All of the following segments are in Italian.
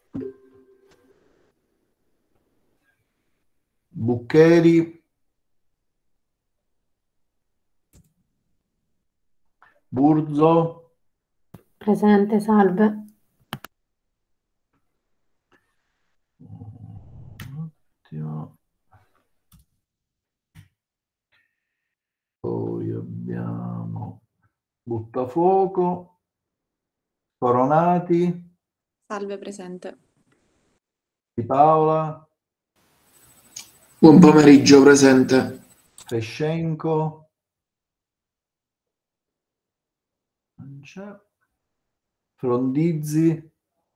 Buccheri, Burzo, Presente, salve. un attimo. Poi abbiamo Buttafuoco, Coronati, Salve, presente. Di Paola, Buon pomeriggio, presente. Fescenco, non c'è. Frondizi,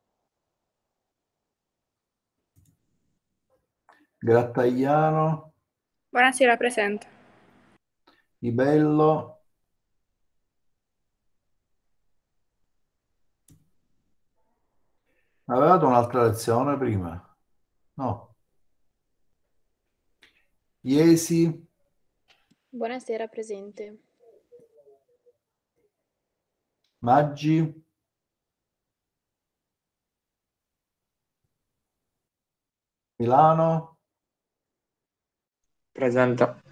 Grattagliano, Buonasera, presente. Ibello, avevate un'altra lezione prima? No. Iesi, Buonasera, presente. Maggi, Milano, Presente.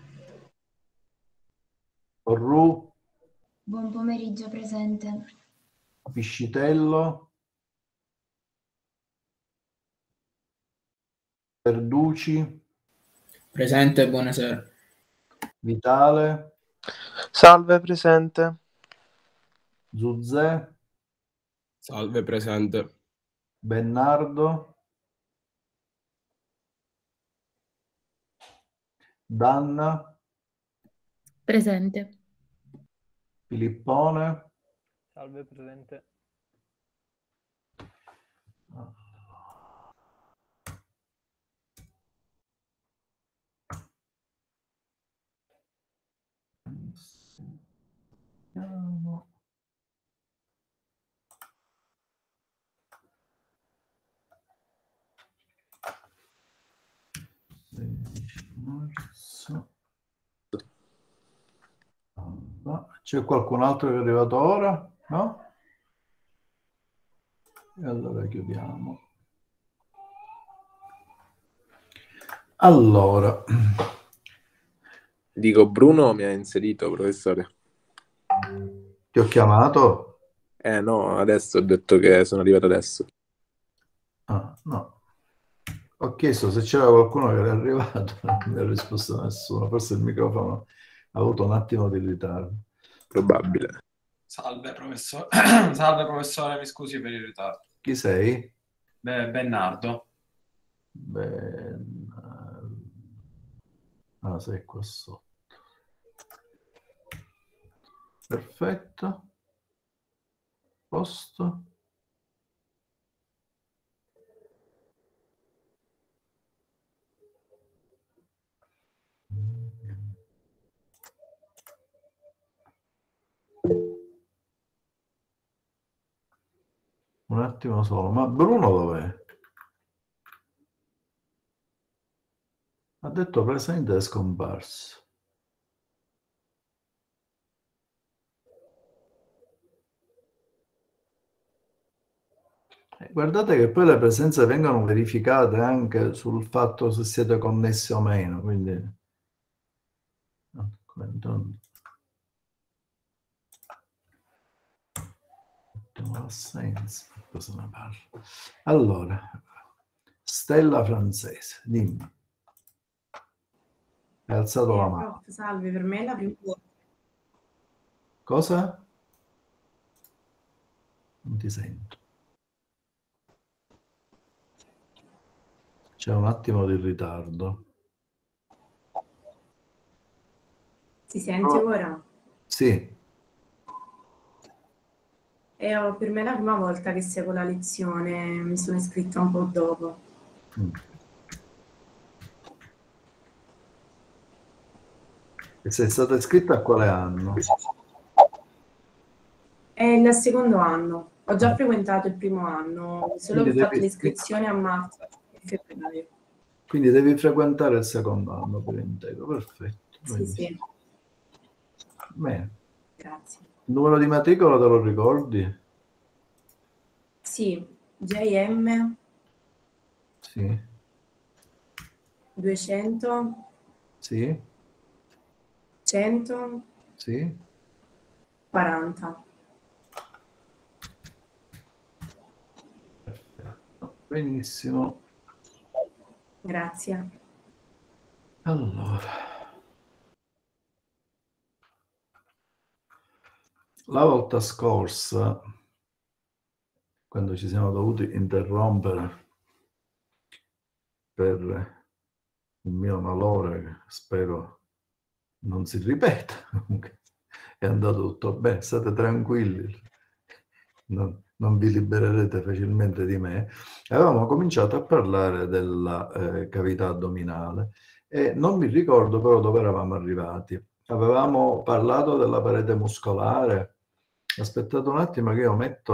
Porru, Buon pomeriggio, presente. Piscitello, Perduci, Presente, buonasera. Vitale, Salve, presente. Zuzè, Salve, presente. Bennardo, Danna, Presente. Filippone, Salve, presente. Vediamo. Marzo. C'è qualcun altro che è arrivato ora? No? E allora chiudiamo. Allora, Dico, Bruno mi ha inserito, professore. ti ho chiamato? No, adesso ho detto che sono arrivato adesso. Ah, no. Ho chiesto se c'era qualcuno che era arrivato, non mi ha risposto nessuno. Forse il microfono ha avuto un attimo di ritardo. Probabile. Salve professore, salve professore, mi scusi per il ritardo. Chi sei? Bernardo. Ah, sei qua sotto. Perfetto. Posto. Un attimo solo, ma Bruno dov'è? Ha detto presente e scomparso. Guardate che poi le presenze vengono verificate anche sul fatto se siete connessi o meno, quindi... l'assenza, cosa ne parlo? Allora, Stella Francese, dimmi. Hai alzato la mano. Prof, salve, per me è la prima volta. Cosa? Non ti sento. C'è un attimo di ritardo. Si sente ora? Sì. Per me è la prima volta che seguo la lezione, mi sono iscritta un po' dopo. E sei stata iscritta a quale anno? È il secondo anno, ho già frequentato il primo anno, solo che ho fatto l'iscrizione a marzo e febbraio. Quindi devi frequentare il secondo anno per intero, perfetto. Sì, sì. Bene. Grazie. Il numero di matricola te lo ricordi? Sì, JM Sì. 200, Sì. 100, Sì. 40. Perfetto. Benissimo. Grazie. Allora, la volta scorsa, quando ci siamo dovuti interrompere per un mio malore, che spero non si ripeta, è andato tutto bene, state tranquilli, non vi libererete facilmente di me. Avevamo cominciato a parlare della cavità addominale e non mi ricordo però dove eravamo arrivati. Avevamo parlato della parete muscolare. Aspettate un attimo che io metto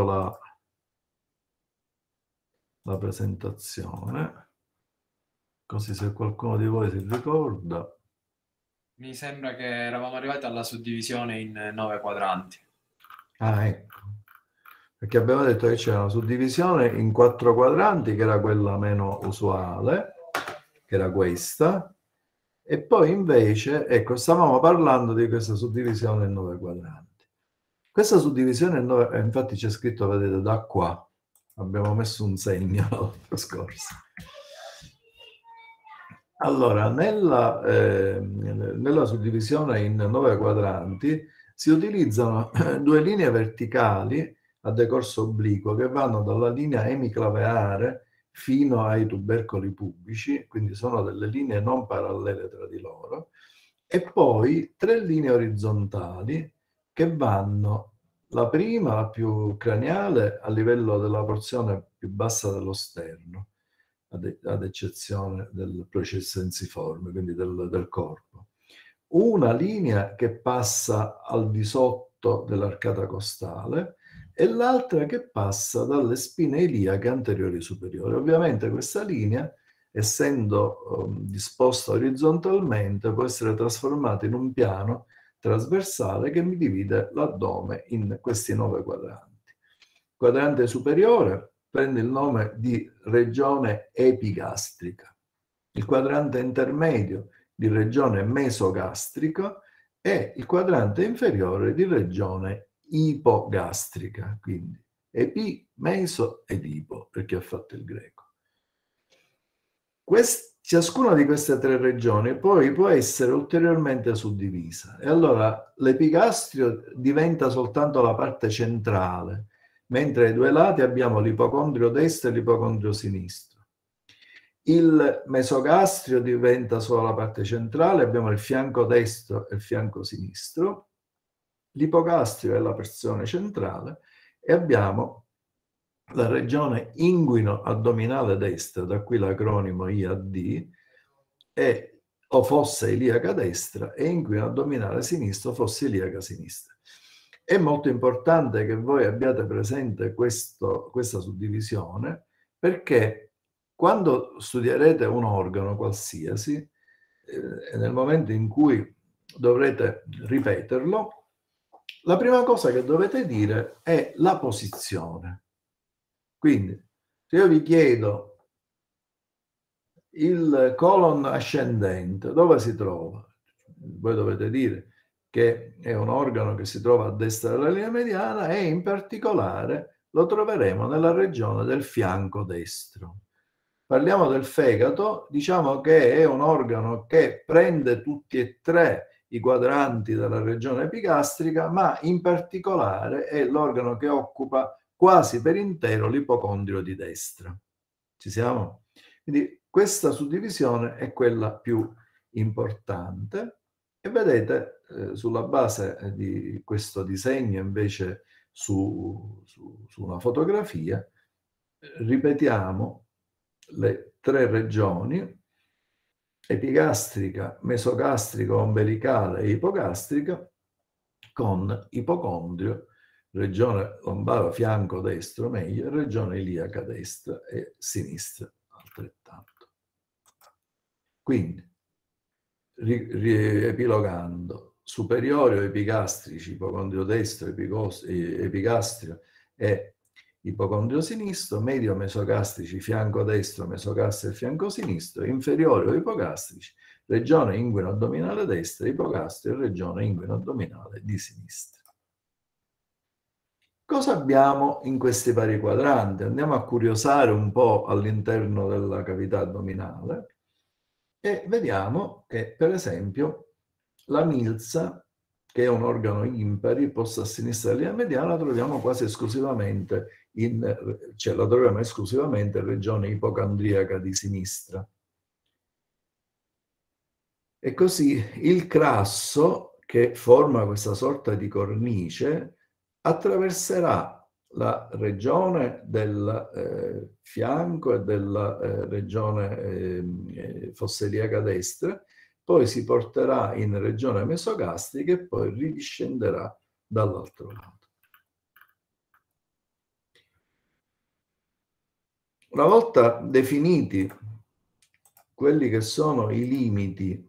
la presentazione, così se qualcuno di voi si ricorda. Mi sembra che eravamo arrivati alla suddivisione in 9 quadranti. Ah, ecco. Perché abbiamo detto che c'era una suddivisione in 4 quadranti, che era quella meno usuale, che era questa, e poi invece, ecco, stavamo parlando di questa suddivisione in 9 quadranti. Questa suddivisione in 9, infatti c'è scritto, vedete, da qua, abbiamo messo un segno l'altro scorso. Allora, nella suddivisione in 9 quadranti si utilizzano 2 linee verticali a decorso obliquo che vanno dalla linea emiclaveare fino ai tubercoli pubici, quindi sono delle linee non parallele tra di loro, e poi 3 linee orizzontali che vanno, la prima, la più craniale, a livello della porzione più bassa dello sterno, ad eccezione del processo ensiforme, quindi del corpo. Una linea che passa al di sotto dell'arcata costale e l'altra che passa dalle spine iliache anteriori superiori. Ovviamente questa linea, essendo disposta orizzontalmente, può essere trasformata in un piano trasversale che mi divide l'addome in questi 9 quadranti. Il quadrante superiore prende il nome di regione epigastrica, il quadrante intermedio di regione mesogastrica e il quadrante inferiore di regione ipogastrica, quindi epi, meso ed ipo, per chi ha fatto il greco. Ciascuna di queste 3 regioni poi può essere ulteriormente suddivisa e allora l'epigastrio diventa soltanto la parte centrale, mentre ai 2 lati abbiamo l'ipocondrio destro e l'ipocondrio sinistro. Il mesogastrio diventa solo la parte centrale, abbiamo il fianco destro e il fianco sinistro, l'ipogastrio è la porzione centrale e abbiamo la regione inguino-addominale destra, da qui l'acronimo IAD, o fossa iliaca destra, e inguino-addominale sinistro, fossa iliaca sinistra. È molto importante che voi abbiate presente questa suddivisione, perché quando studierete un organo qualsiasi, nel momento in cui dovrete ripeterlo, la prima cosa che dovete dire è la posizione. Quindi, se io vi chiedo il colon ascendente, dove si trova? Voi dovete dire che è un organo che si trova a destra della linea mediana e in particolare lo troveremo nella regione del fianco destro. Parliamo del fegato, diciamo che è un organo che prende tutti e 3 i quadranti della regione epigastrica, ma in particolare è l'organo che occupa quasi per intero l'ipocondrio di destra. Ci siamo? Quindi questa suddivisione è quella più importante e vedete sulla base di questo disegno, invece su una fotografia, ripetiamo le 3 regioni: epigastrica, mesogastrica, ombelicale e ipogastrica, con ipocondrio, regione lombaro fianco destro meglio, regione iliaca destra e sinistra altrettanto. Quindi, riepilogando, superiori o epigastrici, ipocondrio destro, epigastrio e ipocondrio sinistro, medio mesogastrici fianco destro, mesogastrico fianco sinistro, inferiori o ipogastrici, regione inguino-addominale destra, ipogastrico e regione inguino-addominale di sinistra. Cosa abbiamo in questi vari quadranti? Andiamo a curiosare un po' all'interno della cavità addominale e vediamo che, per esempio, la milza, che è un organo impari, posta a sinistra della linea mediana, la troviamo quasi esclusivamente la troviamo esclusivamente in regione ipocondriaca di sinistra. E così il crasso, che forma questa sorta di cornice, attraverserà la regione del fianco e della regione fossiliaca destra, poi si porterà in regione mesogastrica e poi ridiscenderà dall'altro lato. Una volta definiti quelli che sono i limiti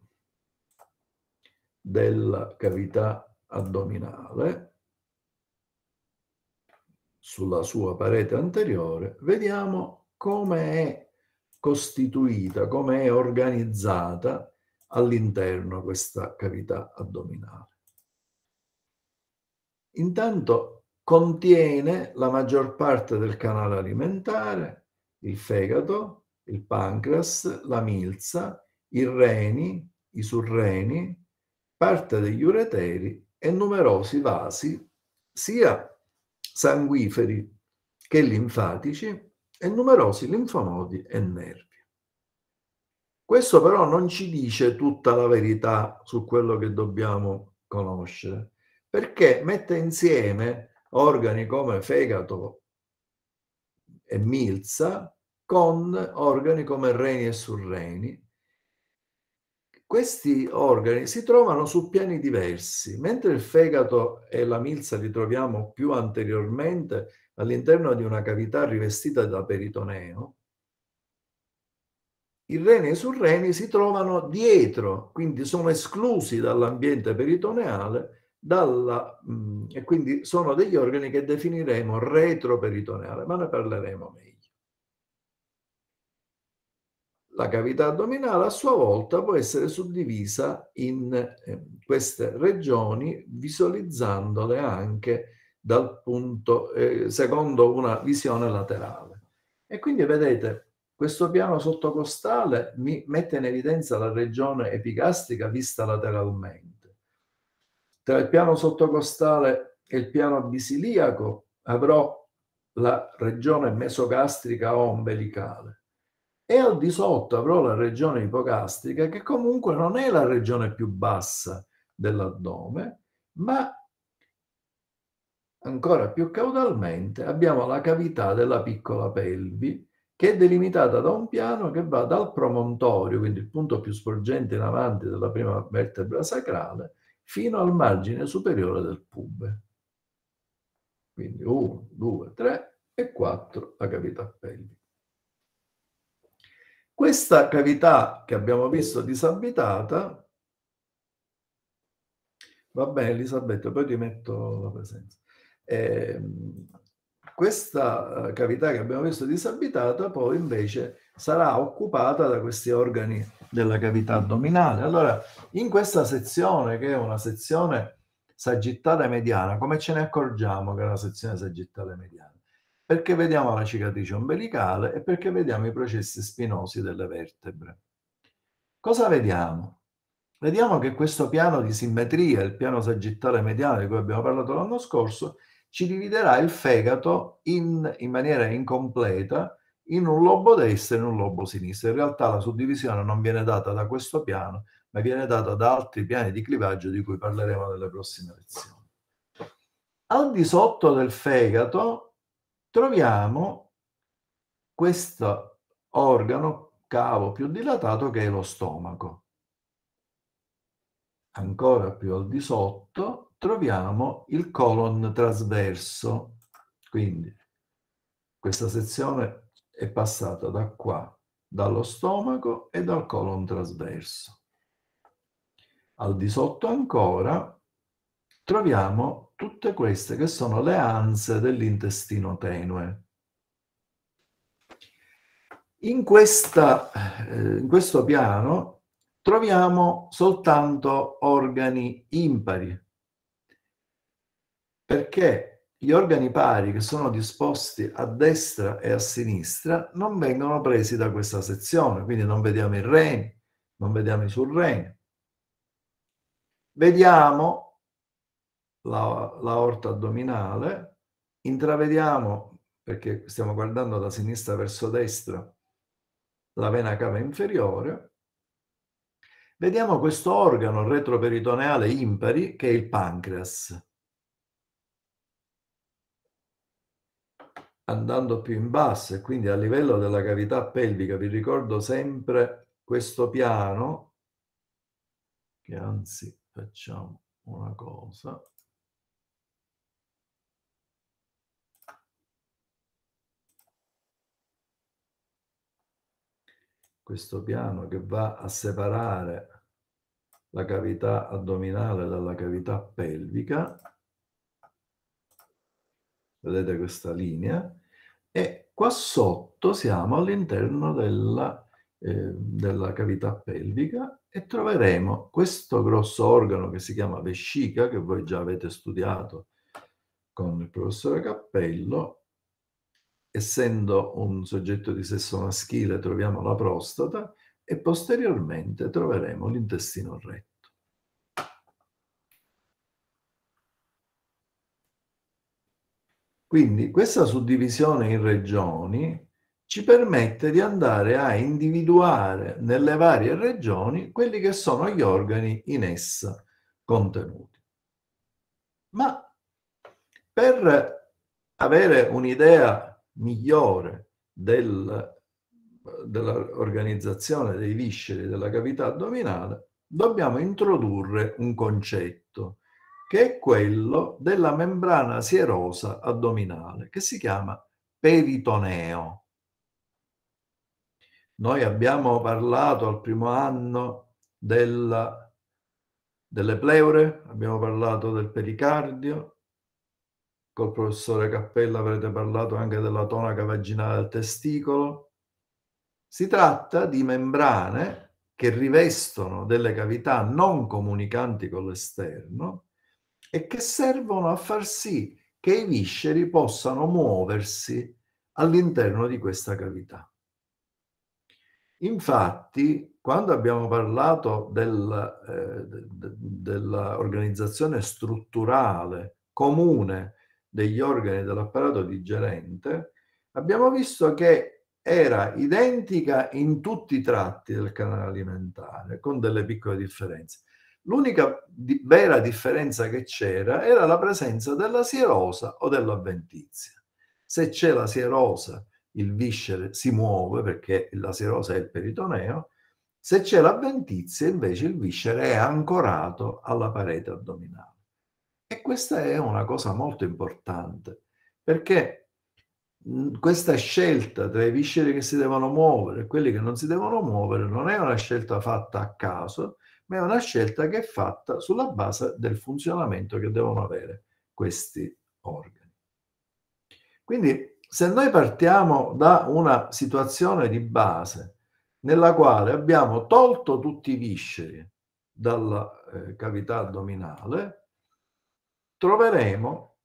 della cavità addominale sulla sua parete anteriore, vediamo come è costituita, come è organizzata all'interno questa cavità addominale. Intanto contiene la maggior parte del canale alimentare, il fegato, il pancreas, la milza, i reni, i surreni, parte degli ureteri e numerosi vasi, sia sanguiferi che linfatici, e numerosi linfonodi e nervi. Questo però non ci dice tutta la verità su quello che dobbiamo conoscere, perché mette insieme organi come fegato e milza con organi come reni e surreni. Questi organi si trovano su piani diversi, mentre il fegato e la milza li troviamo più anteriormente all'interno di una cavità rivestita da peritoneo. I reni e i surreni si trovano dietro, quindi sono esclusi dall'ambiente peritoneale e quindi sono degli organi che definiremo retroperitoneale, ma ne parleremo meglio. La cavità addominale a sua volta può essere suddivisa in queste regioni, visualizzandole anche dal punto, secondo una visione laterale. E quindi vedete, questo piano sottocostale mi mette in evidenza la regione epigastrica vista lateralmente. Tra il piano sottocostale e il piano bisiliaco avrò la regione mesogastrica o ombelicale. E al di sotto avrò la regione ipogastrica, che comunque non è la regione più bassa dell'addome, ma ancora più caudalmente abbiamo la cavità della piccola pelvi, che è delimitata da un piano che va dal promontorio, quindi il punto più sporgente in avanti della prima vertebra sacrale, fino al margine superiore del pube. Quindi 1, 2, 3 e 4 la cavità pelvica. Questa cavità che abbiamo visto disabitata, va bene Elisabetta, poi ti metto la presenza. Questa cavità che abbiamo visto disabitata poi invece sarà occupata da questi organi della cavità addominale. Allora, in questa sezione, che è una sezione sagittale mediana, come ce ne accorgiamo che è una sezione sagittale mediana? Perché vediamo la cicatrice ombelicale e perché vediamo i processi spinosi delle vertebre. Cosa vediamo? Vediamo che questo piano di simmetria, il piano sagittale mediano di cui abbiamo parlato l'anno scorso, ci dividerà il fegato in maniera incompleta in un lobo destro e in un lobo sinistro. In realtà la suddivisione non viene data da questo piano, ma viene data da altri piani di clivaggio di cui parleremo nelle prossime lezioni. Al di sotto del fegato troviamo questo organo cavo più dilatato che è lo stomaco. Ancora più al di sotto troviamo il colon trasverso, quindi questa sezione è passata da qua, dallo stomaco e dal colon trasverso. Al di sotto ancora troviamo tutte queste che sono le anse dell'intestino tenue. In questo piano troviamo soltanto organi impari, perché gli organi pari che sono disposti a destra e a sinistra non vengono presi da questa sezione, quindi non vediamo i reni, non vediamo i surreni. Vediamo l'aorta addominale, intravediamo, perché stiamo guardando da sinistra verso destra, la vena cava inferiore. Vediamo questo organo retroperitoneale impari che è il pancreas. Andando più in basso e quindi a livello della cavità pelvica, vi ricordo sempre questo piano, che anzi facciamo una cosa. Questo piano che va a separare la cavità addominale dalla cavità pelvica. Vedete questa linea? E qua sotto siamo all'interno della cavità pelvica e troveremo questo grosso organo che si chiama vescica, che voi già avete studiato con il professore Cappello. Essendo un soggetto di sesso maschile troviamo la prostata e posteriormente troveremo l'intestino retto. Quindi questa suddivisione in regioni ci permette di andare a individuare nelle varie regioni quelli che sono gli organi in essa contenuti. Ma per avere un'idea migliore dell'organizzazione dei visceri della cavità addominale, dobbiamo introdurre un concetto, che è quello della membrana sierosa addominale, che si chiama peritoneo. Noi abbiamo parlato al primo anno delle pleure, abbiamo parlato del pericardio, col professore Cappella avrete parlato anche della tonaca vaginale del testicolo. Si tratta di membrane che rivestono delle cavità non comunicanti con l'esterno e che servono a far sì che i visceri possano muoversi all'interno di questa cavità. Infatti, quando abbiamo parlato dell'organizzazione strutturale comune degli organi dell'apparato digerente, abbiamo visto che era identica in tutti i tratti del canale alimentare, con delle piccole differenze. L'unica vera differenza che c'era era la presenza della sierosa o dell'avventizia. Se c'è la sierosa, il viscere si muove perché la sierosa è il peritoneo. Se c'è l'avventizia, invece, il viscere è ancorato alla parete addominale. E questa è una cosa molto importante, perché questa scelta tra i visceri che si devono muovere e quelli che non si devono muovere non è una scelta fatta a caso, ma è una scelta che è fatta sulla base del funzionamento che devono avere questi organi. Quindi, se noi partiamo da una situazione di base nella quale abbiamo tolto tutti i visceri dalla cavità addominale, troveremo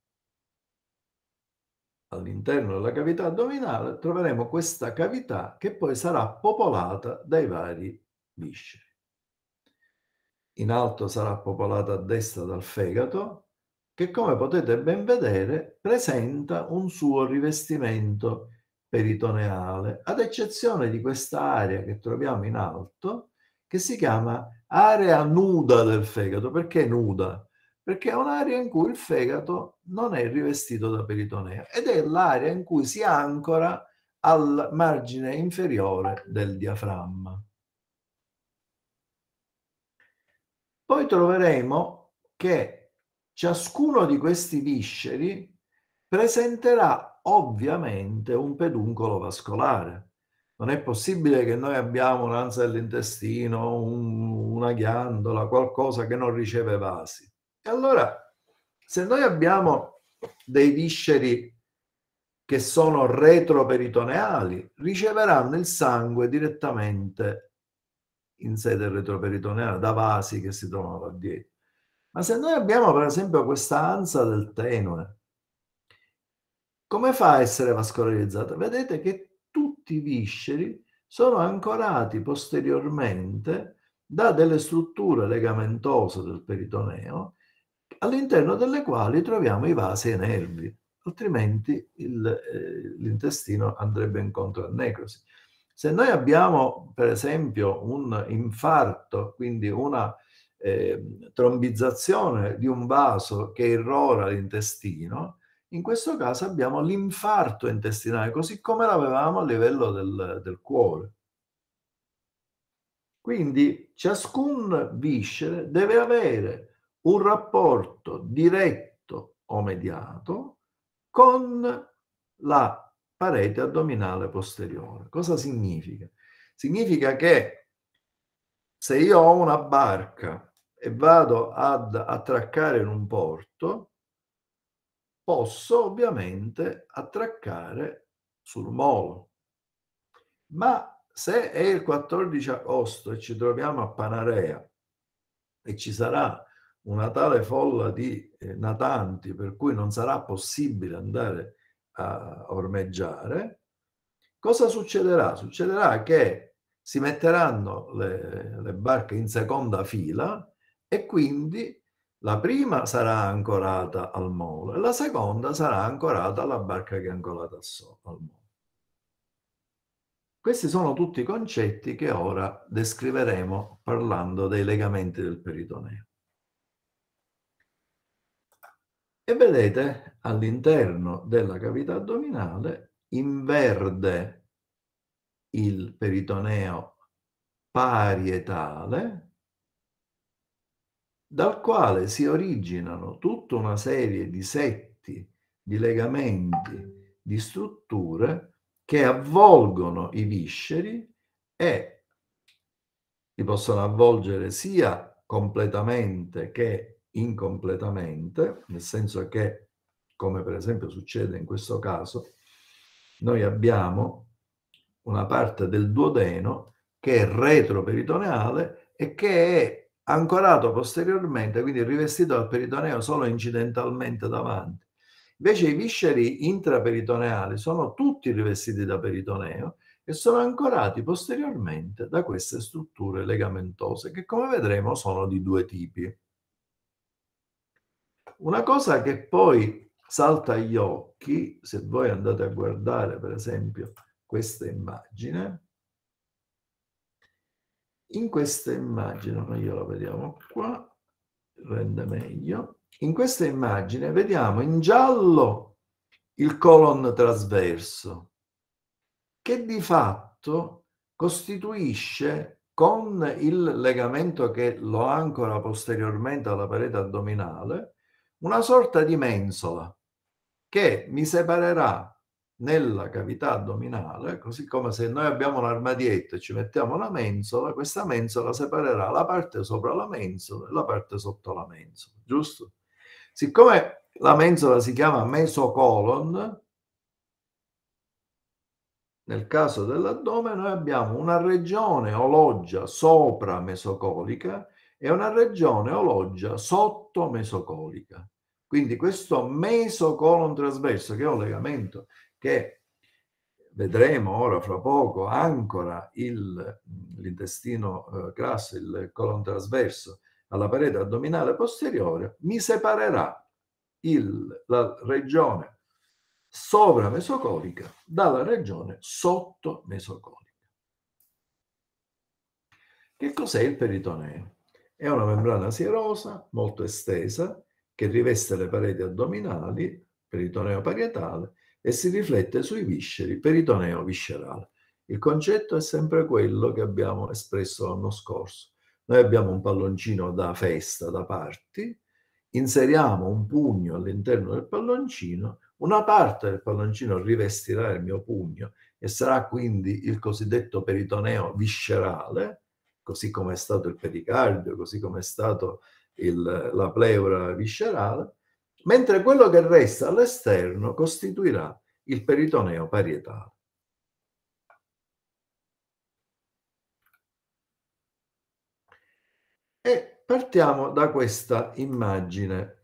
all'interno della cavità addominale, troveremo questa cavità che poi sarà popolata dai vari visceri. In alto sarà popolata a destra dal fegato, che come potete ben vedere presenta un suo rivestimento peritoneale, ad eccezione di questa area che troviamo in alto, che si chiama area nuda del fegato. Perché nuda? Perché è un'area in cui il fegato non è rivestito da peritoneo ed è l'area in cui si ancora al margine inferiore del diaframma. Poi troveremo che ciascuno di questi visceri presenterà ovviamente un peduncolo vascolare. Non è possibile che noi abbiamo un'ansa dell'intestino, una ghiandola, qualcosa che non riceve vasi. E allora, se noi abbiamo dei visceri che sono retroperitoneali, riceveranno il sangue direttamente in sede retroperitoneale da vasi che si trovano là dietro. Ma se noi abbiamo per esempio questa ansa del tenue, come fa a essere vascolarizzata? Vedete che tutti i visceri sono ancorati posteriormente da delle strutture legamentose del peritoneo, all'interno delle quali troviamo i vasi e i nervi, altrimenti l'intestino andrebbe incontro a necrosi. Se noi abbiamo per esempio un infarto, quindi una trombizzazione di un vaso che irrora l'intestino, in questo caso abbiamo l'infarto intestinale, così come l'avevamo a livello del cuore. Quindi ciascun viscere deve avere un rapporto diretto o mediato con la parete addominale posteriore. Cosa significa? Significa che se io ho una barca e vado ad attraccare in un porto, posso ovviamente attraccare sul molo. Ma se è il 14 agosto e ci troviamo a Panarea e ci sarà una tale folla di natanti per cui non sarà possibile andare a ormeggiare, cosa succederà? Succederà che si metteranno le barche in seconda fila e quindi la prima sarà ancorata al molo e la seconda sarà ancorata alla barca che è ancorata al molo. Questi sono tutti concetti che ora descriveremo parlando dei legamenti del peritoneo. E vedete all'interno della cavità addominale in verde il peritoneo parietale, dal quale si originano tutta una serie di setti, di legamenti, di strutture che avvolgono i visceri e li possono avvolgere sia completamente che incompletamente, nel senso che, come per esempio succede in questo caso, noi abbiamo una parte del duodeno che è retroperitoneale e che è ancorato posteriormente, quindi rivestito dal peritoneo solo incidentalmente davanti. Invece i visceri intraperitoneali sono tutti rivestiti da peritoneo e sono ancorati posteriormente da queste strutture legamentose che, come vedremo, sono di due tipi. Una cosa che poi salta agli occhi, se voi andate a guardare per esempio questa immagine, in questa immagine, noi la vediamo qua, rende meglio, in questa immagine vediamo in giallo il colon trasverso, che di fatto costituisce, con il legamento che lo ancora posteriormente alla parete addominale, una sorta di mensola che mi separerà nella cavità addominale, così come se noi abbiamo un armadietto e ci mettiamo una mensola, questa mensola separerà la parte sopra la mensola e la parte sotto la mensola, giusto? Siccome la mensola si chiama mesocolon, nel caso dell'addome noi abbiamo una regione o loggia sopra mesocolica e una regione o loggia sotto mesocolica. Quindi questo mesocolon trasverso, che è un legamento che vedremo ora fra poco, ancora l'intestino grasso, il colon trasverso, alla parete addominale posteriore, mi separerà la regione sovramesocolica dalla regione sottomesocolica. Che cos'è il peritoneo? È una membrana sierosa molto estesa che riveste le pareti addominali, peritoneo parietale, e si riflette sui visceri, peritoneo viscerale. Il concetto è sempre quello che abbiamo espresso l'anno scorso. Noi abbiamo un palloncino da festa, da party, inseriamo un pugno all'interno del palloncino, una parte del palloncino rivestirà il mio pugno e sarà quindi il cosiddetto peritoneo viscerale, così come è stato il pericardio, così come è stato la pleura viscerale, mentre quello che resta all'esterno costituirà il peritoneo parietale. E partiamo da questa immagine.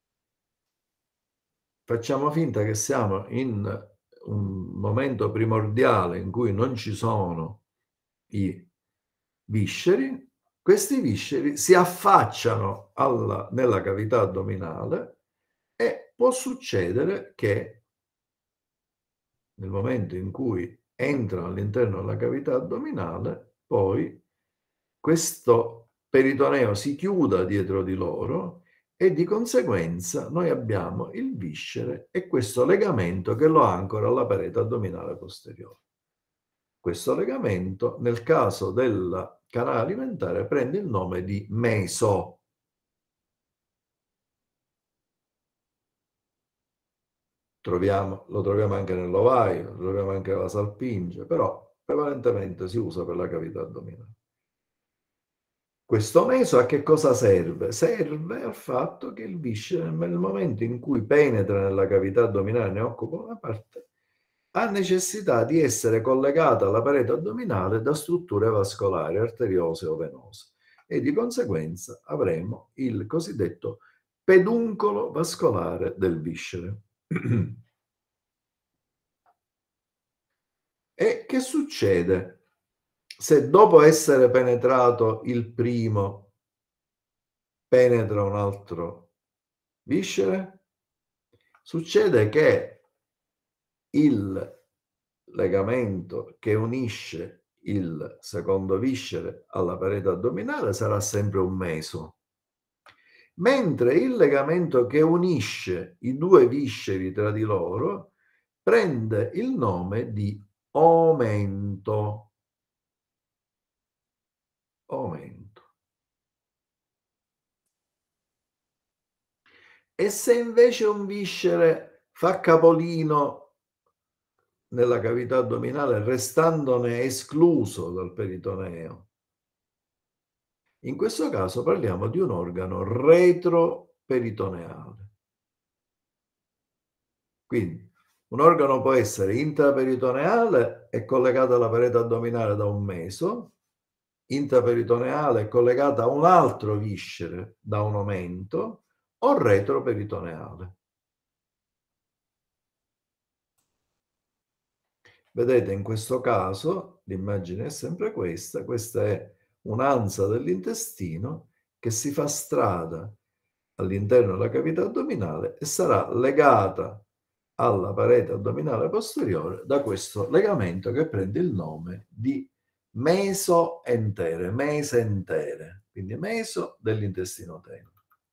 Facciamo finta che siamo in un momento primordiale in cui non ci sono i visceri. Questi visceri si affacciano nella cavità addominale e può succedere che nel momento in cui entrano all'interno della cavità addominale, poi questo peritoneo si chiuda dietro di loro e di conseguenza noi abbiamo il viscere e questo legamento che lo ancora alla parete addominale posteriore. Questo legamento, nel caso del canale alimentare, prende il nome di meso. Lo troviamo anche nell'ovaio, lo troviamo anche nella salpinge, però prevalentemente si usa per la cavità addominale. Questo meso a che cosa serve? Serve al fatto che il viscere, nel momento in cui penetra nella cavità addominale, ne occupa una parte, ha necessità di essere collegata alla parete addominale da strutture vascolari, arteriose o venose, e di conseguenza avremo il cosiddetto peduncolo vascolare del viscere. E che succede se dopo essere penetrato il primo penetra un altro viscere? Succede che il legamento che unisce il secondo viscere alla parete addominale sarà sempre un meso, mentre il legamento che unisce i due visceri tra di loro prende il nome di omento. E se invece un viscere fa capolino nella cavità addominale, restandone escluso dal peritoneo, in questo caso parliamo di un organo retroperitoneale. Quindi un organo può essere intraperitoneale e collegato alla parete addominale da un meso, intraperitoneale e collegata a un altro viscere da un omento, o retroperitoneale. Vedete, in questo caso l'immagine è sempre questa è un'ansa dell'intestino che si fa strada all'interno della cavità addominale e sarà legata alla parete addominale posteriore da questo legamento che prende il nome di mesentere, quindi meso dell'intestino tenero.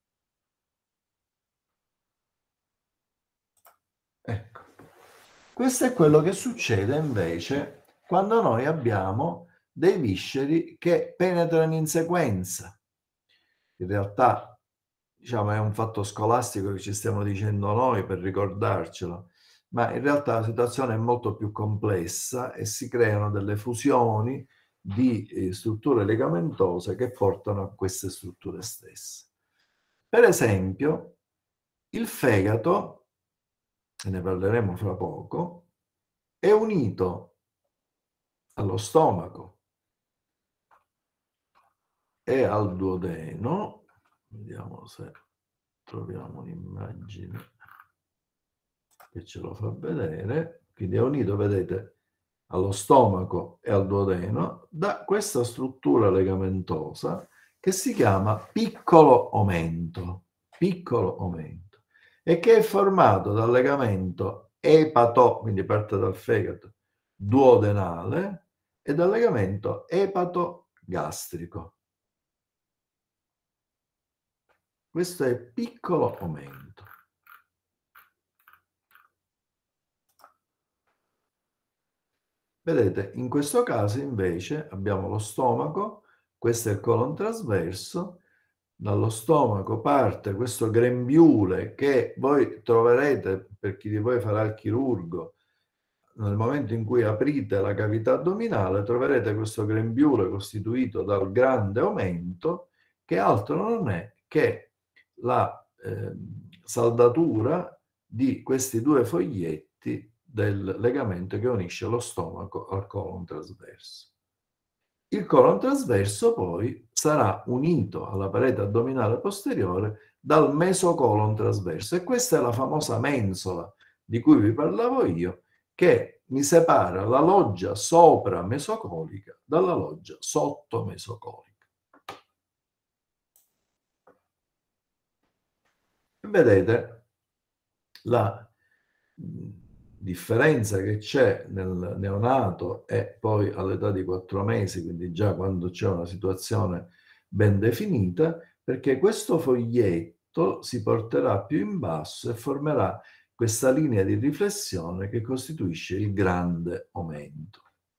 Ecco, questo è quello che succede invece quando noi abbiamo dei visceri che penetrano in sequenza. In realtà, diciamo, è un fatto scolastico che ci stiamo dicendo noi per ricordarcelo, ma in realtà la situazione è molto più complessa e si creano delle fusioni di strutture legamentose che portano a queste strutture stesse. Per esempio, il fegato, e ne parleremo fra poco, è unito allo stomaco e al duodeno. Vediamo se troviamo un'immagine che ce lo fa vedere. Quindi è unito, vedete, allo stomaco e al duodeno da questa struttura legamentosa che si chiama piccolo omento, e che è formato dal legamento epato, quindi parte dal fegato, duodenale, e dal legamento epato-gastrico. Questo è piccolo omento. Vedete, in questo caso invece abbiamo lo stomaco, questo è il colon trasverso, dallo stomaco parte questo grembiule che voi troverete, per chi di voi farà il chirurgo, nel momento in cui aprite la cavità addominale, troverete questo grembiule costituito dal grande omento, che altro non è che la saldatura di questi due foglietti del legamento che unisce lo stomaco al colon trasverso. Il colon trasverso poi sarà unito alla parete addominale posteriore dal mesocolon trasverso, e questa è la famosa mensola di cui vi parlavo io, che mi separa la loggia sopra-mesocolica dalla loggia sotto-mesocolica. Vedete la differenza che c'è nel neonato e poi all'età di 4 mesi, quindi già quando c'è una situazione ben definita, perché questo foglietto si porterà più in basso e formerà questa linea di riflessione che costituisce il grande omento.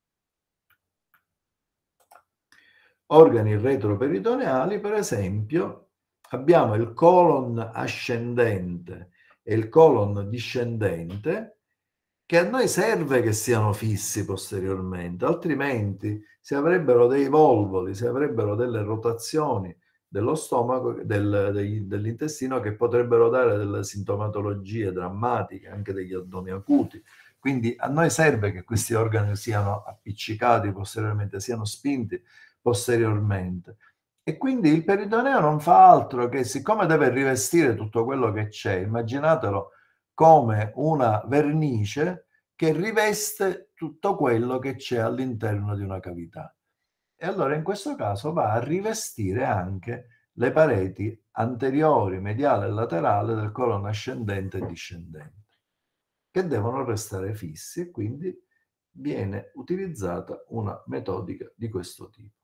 Organi retroperitoneali, per esempio, abbiamo il colon ascendente e il colon discendente, che a noi serve che siano fissi posteriormente, altrimenti si avrebbero dei volvoli, si avrebbero delle rotazioni dello stomaco, dell'intestino, che potrebbero dare delle sintomatologie drammatiche, anche degli addomi acuti. Quindi a noi serve che questi organi siano appiccicati posteriormente, siano spinti posteriormente. E quindi il peritoneo non fa altro che, siccome deve rivestire tutto quello che c'è, immaginatelo come una vernice che riveste tutto quello che c'è all'interno di una cavità. E allora in questo caso va a rivestire anche le pareti anteriori, mediale e laterale del colon ascendente e discendente, che devono restare fissi, e quindi viene utilizzata una metodica di questo tipo.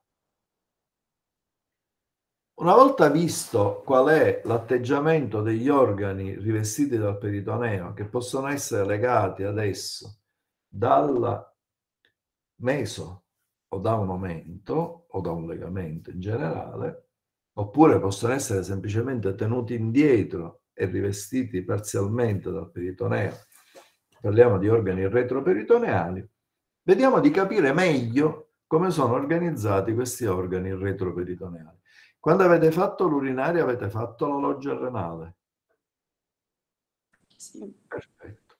Una volta visto qual è l'atteggiamento degli organi rivestiti dal peritoneo, che possono essere legati adesso dalla meso o da un omento o da un legamento in generale, oppure possono essere semplicemente tenuti indietro e rivestiti parzialmente dal peritoneo, parliamo di organi retroperitoneali, vediamo di capire meglio come sono organizzati questi organi retroperitoneali. Quando avete fatto l'urinaria avete fatto la loggia renale? Sì. Perfetto.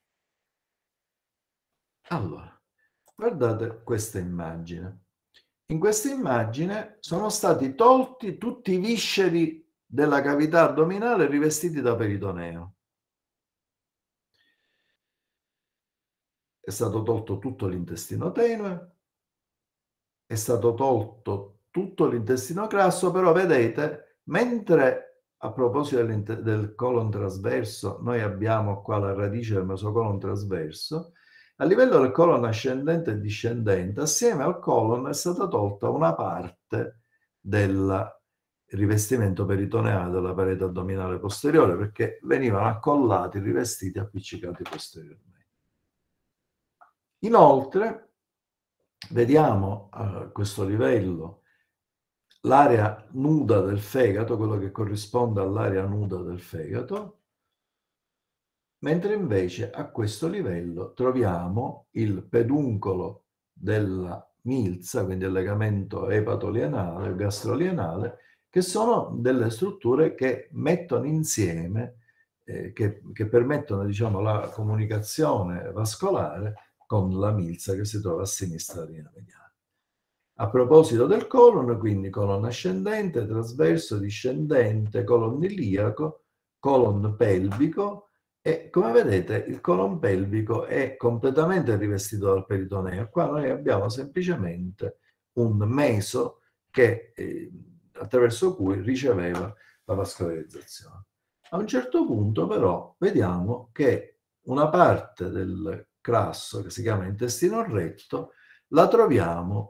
Allora, guardate questa immagine. In questa immagine sono stati tolti tutti i visceri della cavità addominale rivestiti da peritoneo. È stato tolto tutto l'intestino tenue, è stato tolto tutto l'intestino grasso, però vedete, mentre a proposito del colon trasverso, noi abbiamo qua la radice del mesocolon trasverso, a livello del colon ascendente e discendente, assieme al colon è stata tolta una parte del rivestimento peritoneale della parete addominale posteriore, perché venivano accollati, rivestiti, appiccicati posteriormente. Inoltre, vediamo a questo livello l'area nuda del fegato, quello che corrisponde all'area nuda del fegato, mentre invece a questo livello troviamo il peduncolo della milza, quindi il legamento epatolienale o gastrolienale, che sono delle strutture che mettono insieme, che permettono, diciamo, la comunicazione vascolare con la milza che si trova a sinistra della linea mediana. A proposito del colon, quindi colon ascendente, trasverso, discendente, colon iliaco, colon pelvico, e come vedete il colon pelvico è completamente rivestito dal peritoneo. Qua noi abbiamo semplicemente un meso che, attraverso cui riceveva la vascolarizzazione. A un certo punto però vediamo che una parte del crasso, che si chiama intestino retto, la troviamo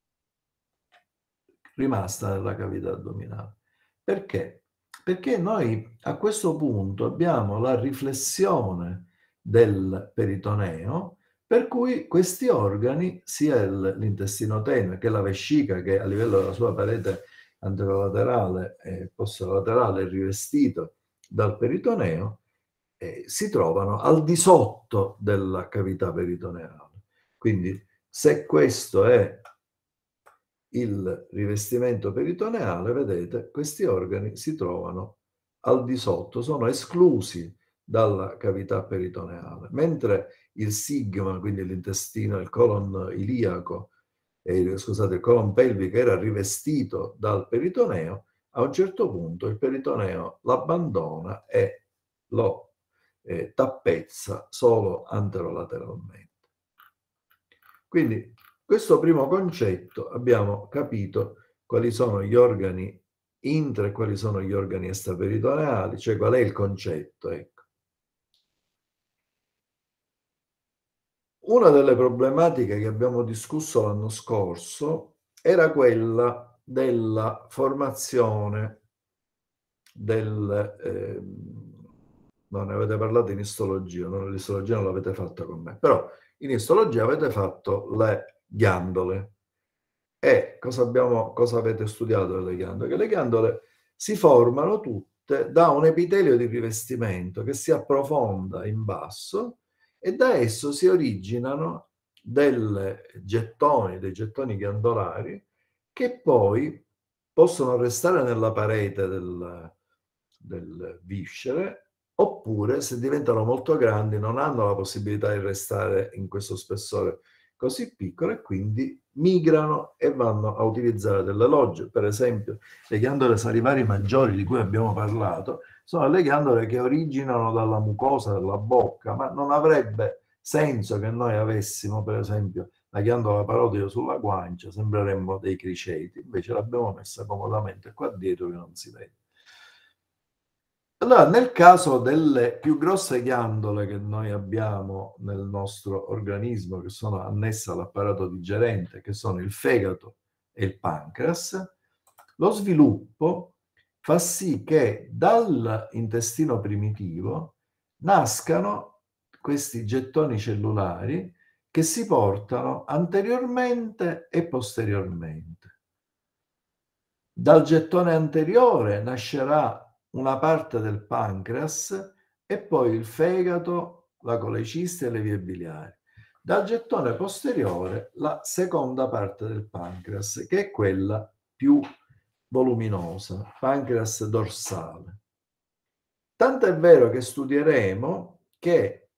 rimasta nella cavità addominale. Perché? Perché noi a questo punto abbiamo la riflessione del peritoneo, per cui questi organi, sia l'intestino tenue che la vescica, che a livello della sua parete anterolaterale e posterolaterale è rivestito dal peritoneo, si trovano al di sotto della cavità peritoneale. Quindi se questo è il rivestimento peritoneale, vedete, questi organi si trovano al di sotto, sono esclusi dalla cavità peritoneale, mentre il sigma, quindi l'intestino, il colon iliaco, scusate, il colon pelvico era rivestito dal peritoneo, a un certo punto il peritoneo l'abbandona e lo tappezza solo anterolateralmente. Quindi questo primo concetto abbiamo capito quali sono gli organi intra e quali sono gli organi extraperitoneali, cioè qual è il concetto, ecco. Una delle problematiche che abbiamo discusso l'anno scorso era quella della formazione del... no, ne avete parlato in istologia, non l'istologia non l'avete fatta con me, però in istologia avete fatto le ghiandole. E cosa avete studiato delle ghiandole? Che le ghiandole si formano tutte da un epitelio di rivestimento che si approfonda in basso e da esso si originano dei gettoni ghiandolari che poi possono restare nella parete del viscere, oppure se diventano molto grandi non hanno la possibilità di restare in questo spessore così piccolo e quindi migrano e vanno a utilizzare delle logge. Per esempio, le ghiandole salivari maggiori di cui abbiamo parlato sono le ghiandole che originano dalla mucosa della bocca, ma non avrebbe senso che noi avessimo, per esempio, la ghiandola parotide sulla guancia, sembreremmo dei criceti, invece l'abbiamo messa comodamente qua dietro che non si vede. Allora, nel caso delle più grosse ghiandole che noi abbiamo nel nostro organismo, che sono annesse all'apparato digerente, che sono il fegato e il pancreas, lo sviluppo fa sì che dall'intestino primitivo nascano questi gettoni cellulari che si portano anteriormente e posteriormente. Dal gettone anteriore nascerà una parte del pancreas e poi il fegato, la colecisti e le vie biliari. Dal gettone posteriore la seconda parte del pancreas, che è quella più voluminosa, pancreas dorsale. Tanto è vero che studieremo che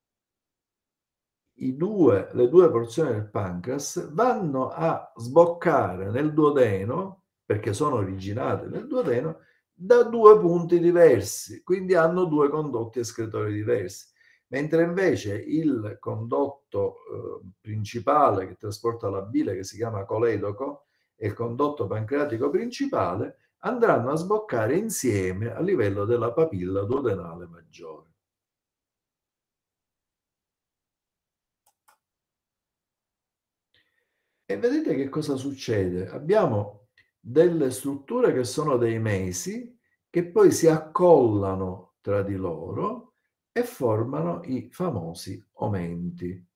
le due porzioni del pancreas vanno a sboccare nel duodeno, perché sono originate nel duodeno, da due punti diversi, quindi hanno due condotti escretori diversi, mentre invece il condotto principale che trasporta la bile, che si chiama coledoco, e il condotto pancreatico principale andranno a sboccare insieme a livello della papilla duodenale maggiore. E vedete che cosa succede? Abbiamo delle strutture che sono dei mesi che poi si accollano tra di loro e formano i famosi omenti.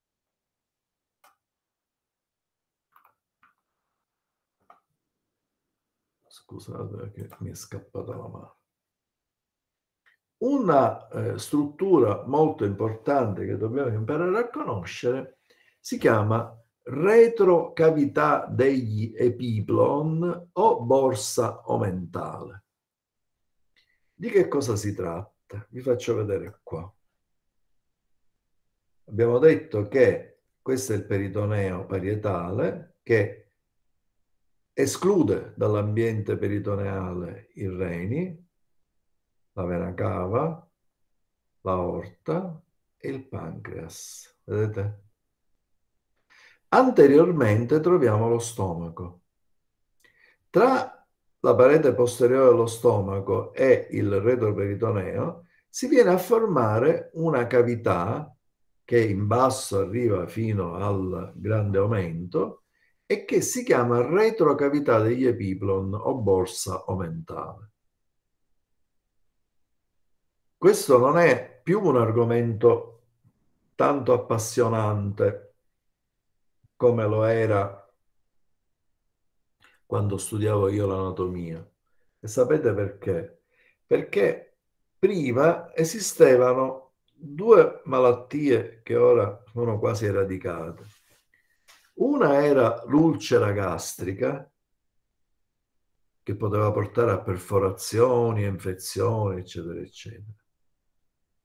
Scusate che mi è scappata la mano. Una struttura molto importante che dobbiamo imparare a conoscere si chiama retrocavità degli epiplon o borsa omentale. Di che cosa si tratta? Vi faccio vedere qua. Abbiamo detto che questo è il peritoneo parietale che esclude dall'ambiente peritoneale i reni, la vena cava, l'aorta e il pancreas. Vedete? Anteriormente troviamo lo stomaco. Tra la parete posteriore dello stomaco e il retroperitoneo si viene a formare una cavità che in basso arriva fino al grande aumento e che si chiama retrocavità degli epiplon o borsa omentale. Questo non è più un argomento tanto appassionante come lo era quando studiavo io l'anatomia. E sapete perché? Perché prima esistevano due malattie che ora sono quasi eradicate. Una era l'ulcera gastrica, che poteva portare a perforazioni, infezioni, eccetera, eccetera.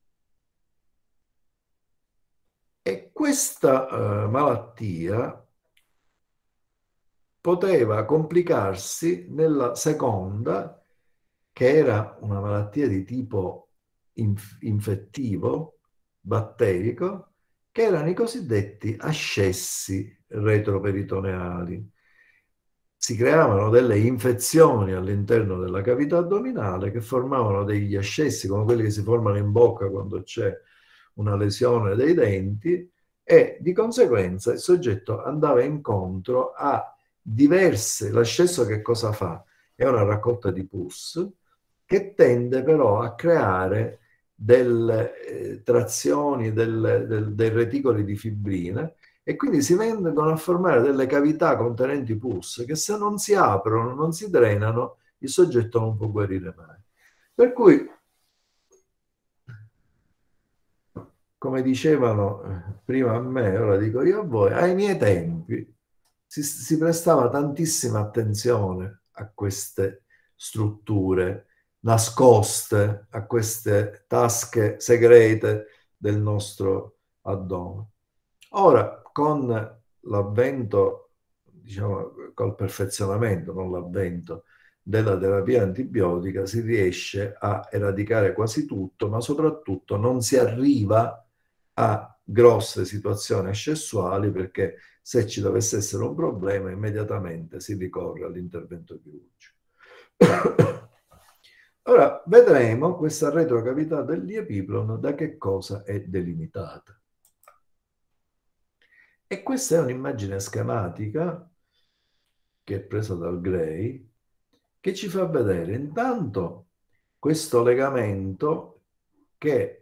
questa malattia poteva complicarsi nella seconda, che era una malattia di tipo infettivo, batterico, che erano i cosiddetti ascessi retroperitoneali. Si creavano delle infezioni all'interno della cavità addominale che formavano degli ascessi, come quelli che si formano in bocca quando c'è una lesione dei denti, e di conseguenza il soggetto andava incontro a diverse. L'ascesso che cosa fa? È una raccolta di pus che tende però a creare delle trazioni dei reticoli di fibrina, e quindi si vengono a formare delle cavità contenenti pus che, se non si aprono, non si drenano, il soggetto non può guarire mai. Per cui, come dicevano prima a me, ora dico io a voi, ai miei tempi si prestava tantissima attenzione a queste strutture nascoste, a queste tasche segrete del nostro addome. Ora, con l'avvento, diciamo, col perfezionamento, non l'avvento, della terapia antibiotica, si riesce a eradicare quasi tutto, ma soprattutto non si arriva a grosse situazioni ascessuali, perché se ci dovesse essere un problema immediatamente si ricorre all'intervento chirurgico. Ora vedremo questa retrocavità del diepiplon da che cosa è delimitata. E questa è un'immagine schematica che è presa dal Gray, che ci fa vedere intanto questo legamento che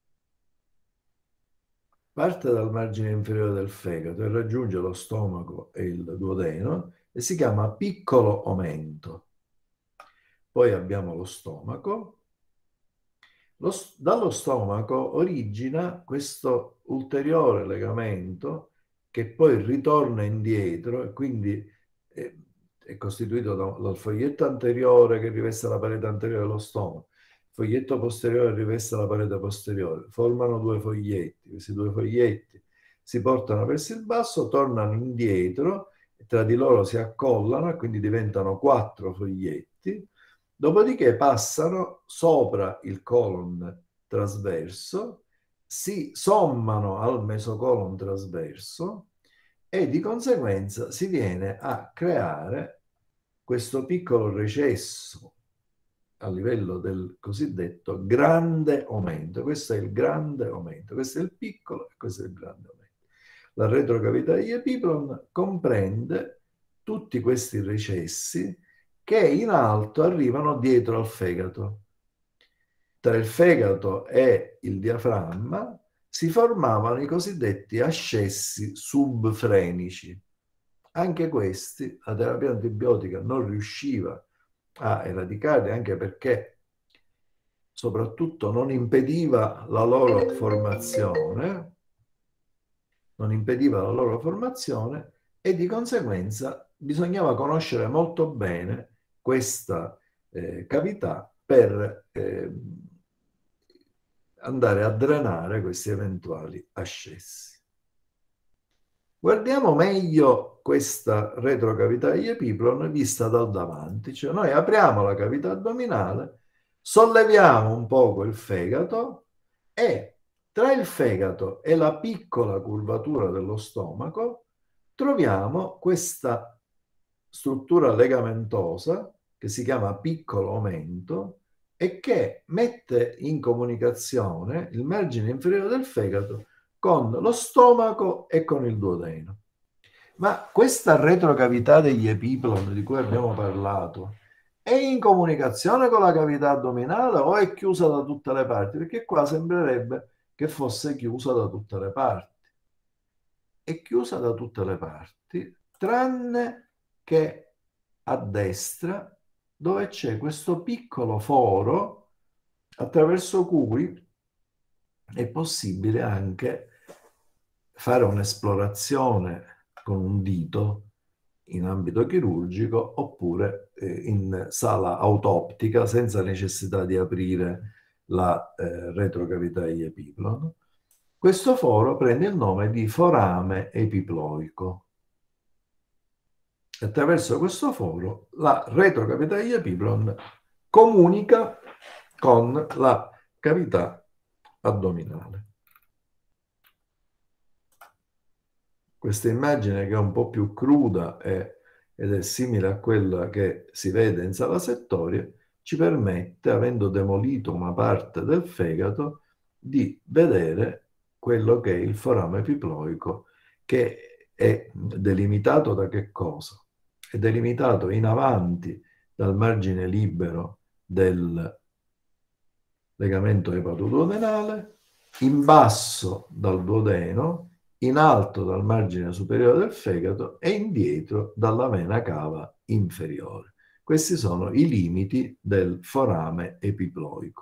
parte dal margine inferiore del fegato e raggiunge lo stomaco e il duodeno e si chiama piccolo omento. Poi abbiamo lo stomaco. Dallo stomaco origina questo ulteriore legamento che poi ritorna indietro e quindi è costituito dal foglietto anteriore che riveste la parete anteriore dello stomaco, il foglietto posteriore riveste la parete posteriore, formano due foglietti. Questi due foglietti si portano verso il basso, tornano indietro, e tra di loro si accollano e quindi diventano 4 foglietti, dopodiché passano sopra il colon trasverso, si sommano al mesocolon trasverso e di conseguenza si viene a creare questo piccolo recesso a livello del cosiddetto grande aumento. Questo è il grande aumento, questo è il piccolo e questo è il grande aumento. La retrocavità di epiplon comprende tutti questi recessi che in alto arrivano dietro al fegato. Tra il fegato e il diaframma si formavano i cosiddetti ascessi subfrenici. Anche questi la terapia antibiotica non riusciva a eradicare, anche perché soprattutto non impediva la loro formazione, e di conseguenza bisognava conoscere molto bene questa cavità per andare a drenare questi eventuali ascessi. Guardiamo meglio questa retrocavità di epiplon vista dal davanti, cioè noi apriamo la cavità addominale, solleviamo un poco il fegato e tra il fegato e la piccola curvatura dello stomaco troviamo questa struttura legamentosa che si chiama piccolo aumento e che mette in comunicazione il margine inferiore del fegato con lo stomaco e con il duodeno. Ma questa retrocavità degli epiplon di cui abbiamo parlato è in comunicazione con la cavità addominale o è chiusa da tutte le parti? Perché qua sembrerebbe che fosse chiusa da tutte le parti. È chiusa da tutte le parti, tranne che a destra, dove c'è questo piccolo foro attraverso cui è possibile anche fare un'esplorazione con un dito in ambito chirurgico oppure in sala autoptica senza necessità di aprire la retrocavità di epiplon. Questo foro prende il nome di forame epiploico. Attraverso questo foro la retrocavità epiplon comunica con la cavità addominale. Questa immagine, che è un po' più cruda ed è simile a quella che si vede in sala settoria, ci permette, avendo demolito una parte del fegato, di vedere quello che è il forame epiploico, che è delimitato da che cosa? È delimitato in avanti dal margine libero del legamento epatoduodenale, in basso dal duodeno, in alto dal margine superiore del fegato e indietro dalla vena cava inferiore. Questi sono i limiti del forame epiploico.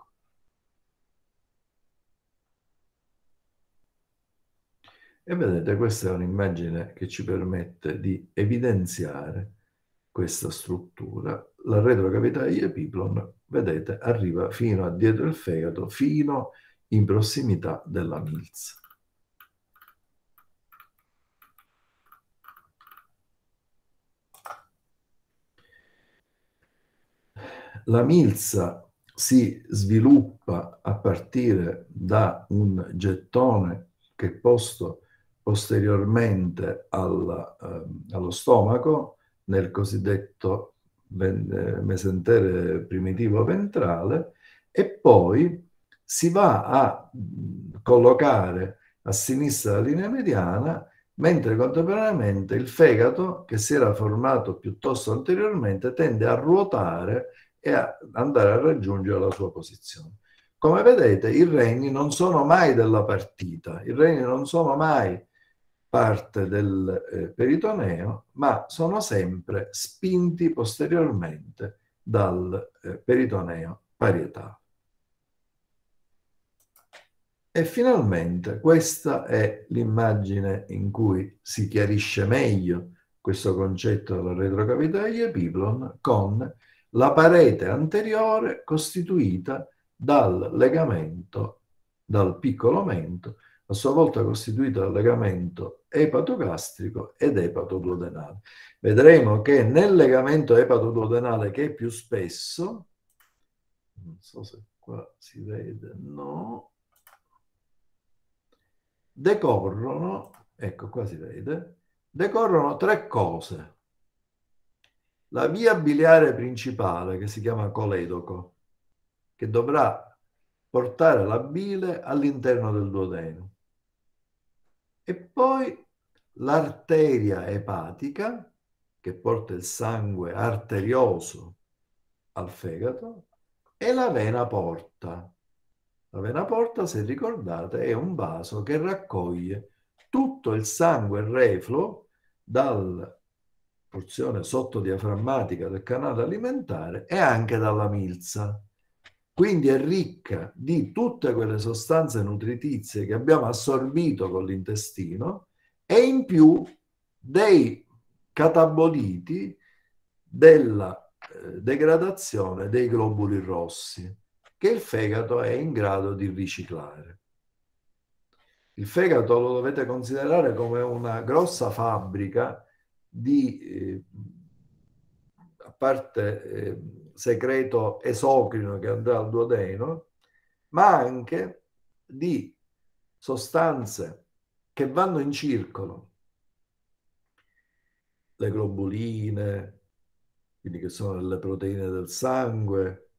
E vedete, questa è un'immagine che ci permette di evidenziare questa struttura. La retrocavità epiplon, vedete, arriva fino a dietro il fegato, fino in prossimità della milza. La milza si sviluppa a partire da un gettone che è posto posteriormente allo stomaco, nel cosiddetto mesentere primitivo ventrale, e poi si va a collocare a sinistra della linea mediana, mentre contemporaneamente il fegato, che si era formato piuttosto anteriormente, tende a ruotare e a andare a raggiungere la sua posizione. Come vedete, i reni non sono mai della partita, i reni non sono mai parte del peritoneo, ma sono sempre spinti posteriormente dal peritoneo parietale. E finalmente questa è l'immagine in cui si chiarisce meglio questo concetto della retrocavità epiplon, con la parete anteriore costituita dal legamento, dal piccolo mento, a sua volta costituito dal legamento epatogastrico ed epatoduodenale. Vedremo che nel legamento epatoduodenale, che è più spesso, non so se qua si vede, no, decorrono, ecco qua si vede, decorrono tre cose. La via biliare principale, che si chiama coledoco, che dovrà portare la bile all'interno del duodeno. E poi l'arteria epatica, che porta il sangue arterioso al fegato, e la vena porta. La vena porta, se ricordate, è un vaso che raccoglie tutto il sangue refluo dalla porzione sottodiaframmatica del canale alimentare e anche dalla milza. Quindi è ricca di tutte quelle sostanze nutritizie che abbiamo assorbito con l'intestino e in più dei cataboliti della degradazione dei globuli rossi, che il fegato è in grado di riciclare. Il fegato lo dovete considerare come una grossa fabbrica di, a parte secreto esocrino che andrà al duodeno, ma anche di sostanze che vanno in circolo. Le globuline, quindi che sono le proteine del sangue,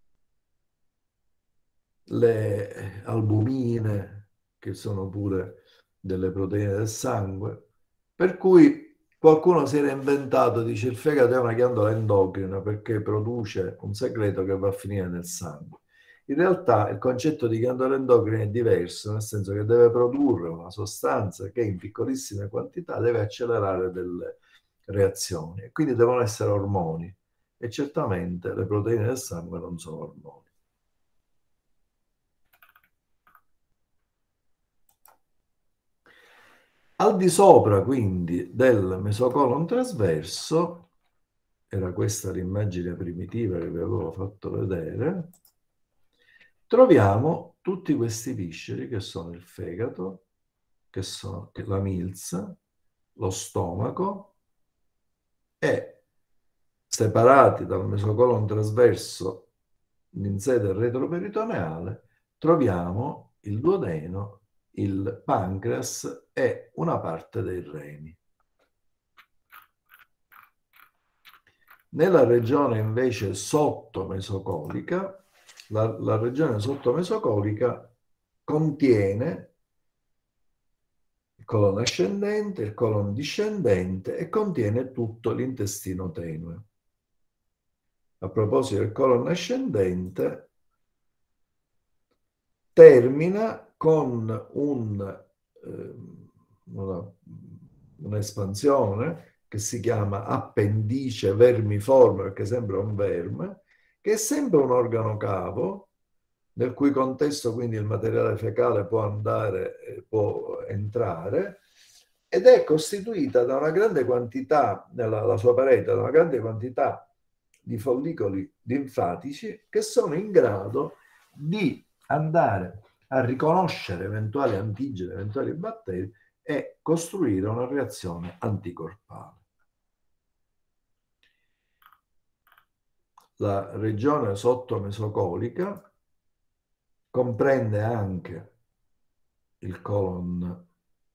le albumine, che sono pure delle proteine del sangue, per cui qualcuno si era inventato, dice, il fegato è una ghiandola endocrina perché produce un segreto che va a finire nel sangue. In realtà il concetto di ghiandola endocrina è diverso, nel senso che deve produrre una sostanza che in piccolissime quantità deve accelerare delle reazioni, e quindi devono essere ormoni, e certamente le proteine del sangue non sono ormoni. Al di sopra, quindi, del mesocolon trasverso, era questa l'immagine primitiva che vi avevo fatto vedere, troviamo tutti questi visceri che sono il fegato, che sono la milza, lo stomaco, e separati dal mesocolon trasverso in sede retroperitoneale troviamo il duodeno, il pancreas e una parte dei reni. Nella regione invece sottomesocolica, la regione sottomesocolica contiene il colon ascendente, il colon discendente e contiene tutto l'intestino tenue. A proposito del colon ascendente, termina con un'espansione che si chiama appendice vermiforme, perché sembra un verme, che è sempre un organo cavo, nel cui contesto quindi il materiale fecale può entrare, ed è costituita da una grande quantità, nella sua parete, da una grande quantità di follicoli linfatici che sono in grado di andare a riconoscere eventuali antigeni, eventuali batteri e costruire una reazione anticorpale. La regione sottomesocolica comprende anche il colon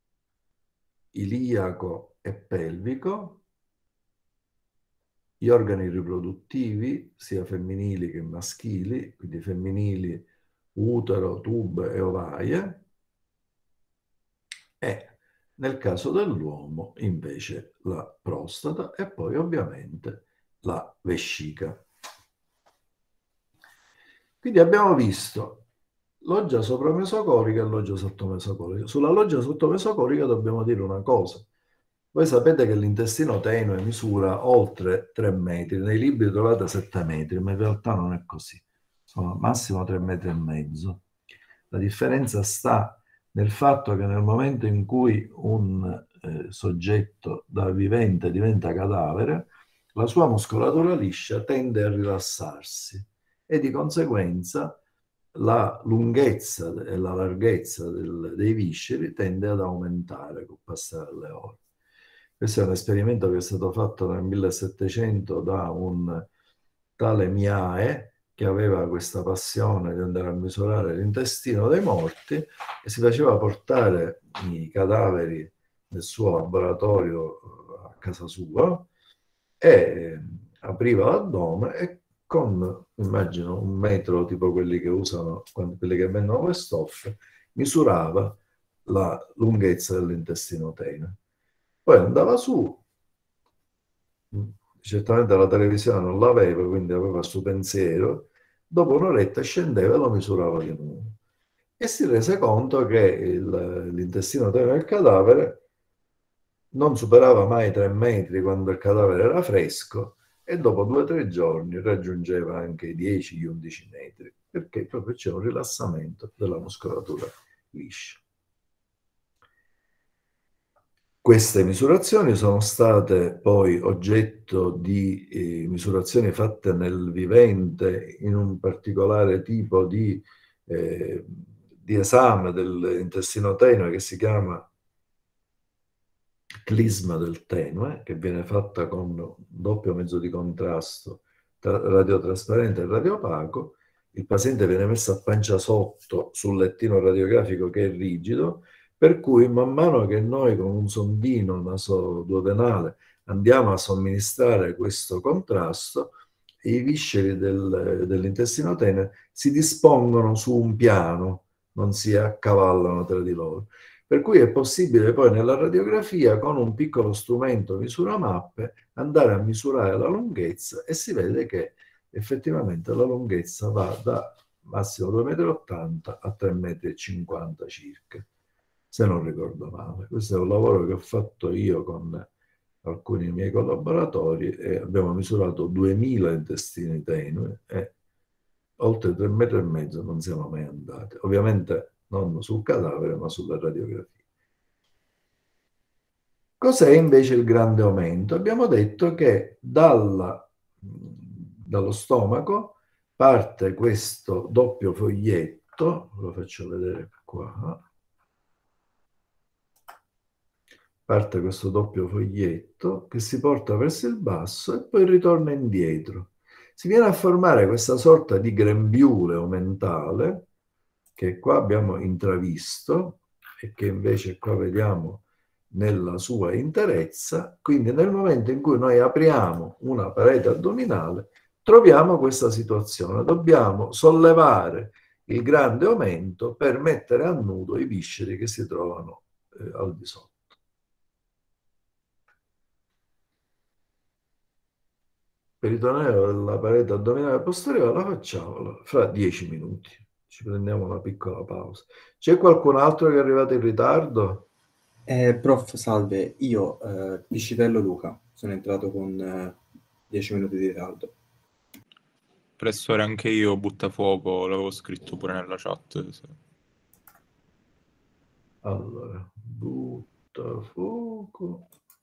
iliaco e pelvico, gli organi riproduttivi, sia femminili che maschili, quindi femminili utero, tube e ovaie, e nel caso dell'uomo invece la prostata e poi ovviamente la vescica. Quindi abbiamo visto loggia sopramesocolica e loggia sottomesocolica. Sulla loggia sottomesocolica dobbiamo dire una cosa. Voi sapete che l'intestino tenue misura oltre 3 metri, nei libri trovate 7 metri, ma in realtà non è così, sono massimo 3,5 metri. La differenza sta nel fatto che nel momento in cui un soggetto da vivente diventa cadavere, la sua muscolatura liscia tende a rilassarsi e di conseguenza la lunghezza e la larghezza dei visceri tende ad aumentare col passare delle ore. Questo è un esperimento che è stato fatto nel 1700 da un tale Miae, che aveva questa passione di andare a misurare l'intestino dei morti e si faceva portare i cadaveri nel suo laboratorio a casa sua e apriva l'addome e con, immagino, un metro tipo quelli che usano, quelli che vendono le stoffe, misurava la lunghezza dell'intestino tenue. Poi andava su, certamente la televisione non l'aveva, quindi aveva il suo pensiero, dopo un'oretta scendeva e lo misurava di nuovo. E si rese conto che l'intestino tenue del cadavere non superava mai 3 metri quando il cadavere era fresco e dopo 2 o 3 giorni raggiungeva anche i 10, gli 11 metri, perché proprio c'è un rilassamento della muscolatura liscia. Queste misurazioni sono state poi oggetto di misurazioni fatte nel vivente in un particolare tipo di esame dell'intestino tenue che si chiama clisma del tenue, che viene fatta con doppio mezzo di contrasto radiotrasparente e radiopaco. Il paziente viene messo a pancia sotto sul lettino radiografico che è rigido, per cui man mano che noi con un sondino nasoduodenale andiamo a somministrare questo contrasto, i visceri dell'intestino tenue si dispongono su un piano, non si accavallano tra di loro. Per cui è possibile poi nella radiografia con un piccolo strumento misuramappe andare a misurare la lunghezza e si vede che effettivamente la lunghezza va da massimo 2,80 m a 3,50 m circa, se non ricordo male. Questo è un lavoro che ho fatto io con alcuni miei collaboratori e abbiamo misurato 2000 intestini tenui e oltre 3,5 m non siamo mai andati. Ovviamente non sul cadavere, ma sulla radiografia. Cos'è invece il grande aumento? Abbiamo detto che dallo stomaco parte questo doppio foglietto, lo faccio vedere qua, parte questo doppio foglietto che si porta verso il basso e poi ritorna indietro. Si viene a formare questa sorta di grembiule mentale che qua abbiamo intravisto e che invece qua vediamo nella sua interezza. Quindi nel momento in cui noi apriamo una parete addominale troviamo questa situazione. Dobbiamo sollevare il grande aumento per mettere a nudo i visceri che si trovano al di sotto. Peritoneo della parete addominale posteriore la facciamo fra 10 minuti. Ci prendiamo una piccola pausa. C'è qualcun altro che è arrivato in ritardo? Prof, salve, io, Piscitello Luca, sono entrato con 10 minuti di ritardo. Professore, anche io Buttafuoco, l'avevo scritto pure nella chat. Sì. Allora, Buttafuoco.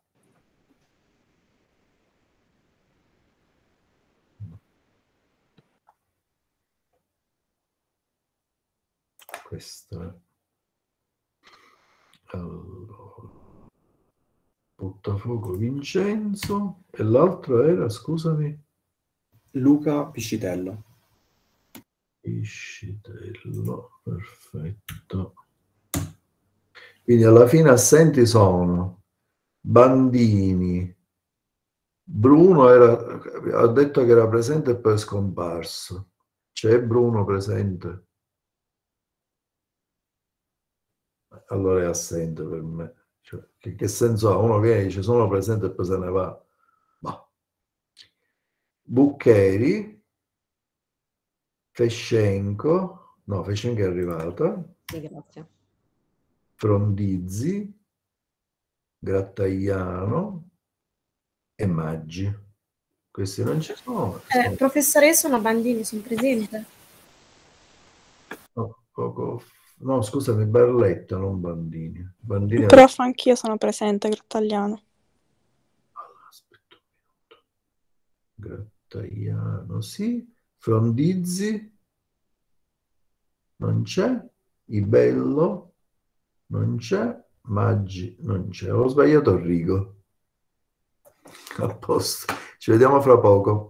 Questa. Allora. Buttafuoco Vincenzo. E l'altro era, scusami? Luca Piscitello. Piscitello, perfetto. Quindi alla fine assenti sono Bandini, Bruno ha detto che era presente e poi è scomparso. C'è Bruno presente? Allora è assente per me. Cioè, che senso ha? Uno viene e dice sono presente e poi se ne va. Bah. Buccheri, Fescenco, no, Fescenco è arrivata. Sì, grazie. Frondizi, Grattaiano e Maggi. Questi non ci sono. Professore, io sono Bandini, sono presente. No, scusami, Barletta, non Bandini. Bandini Prof, anch'io sono presente, Grattagliano. Aspetta un minuto. Grattaiano, sì. Frondizi, non c'è. Ibello, non c'è. Maggi, non c'è. Ho sbagliato il rigo. A posto. Ci vediamo fra poco.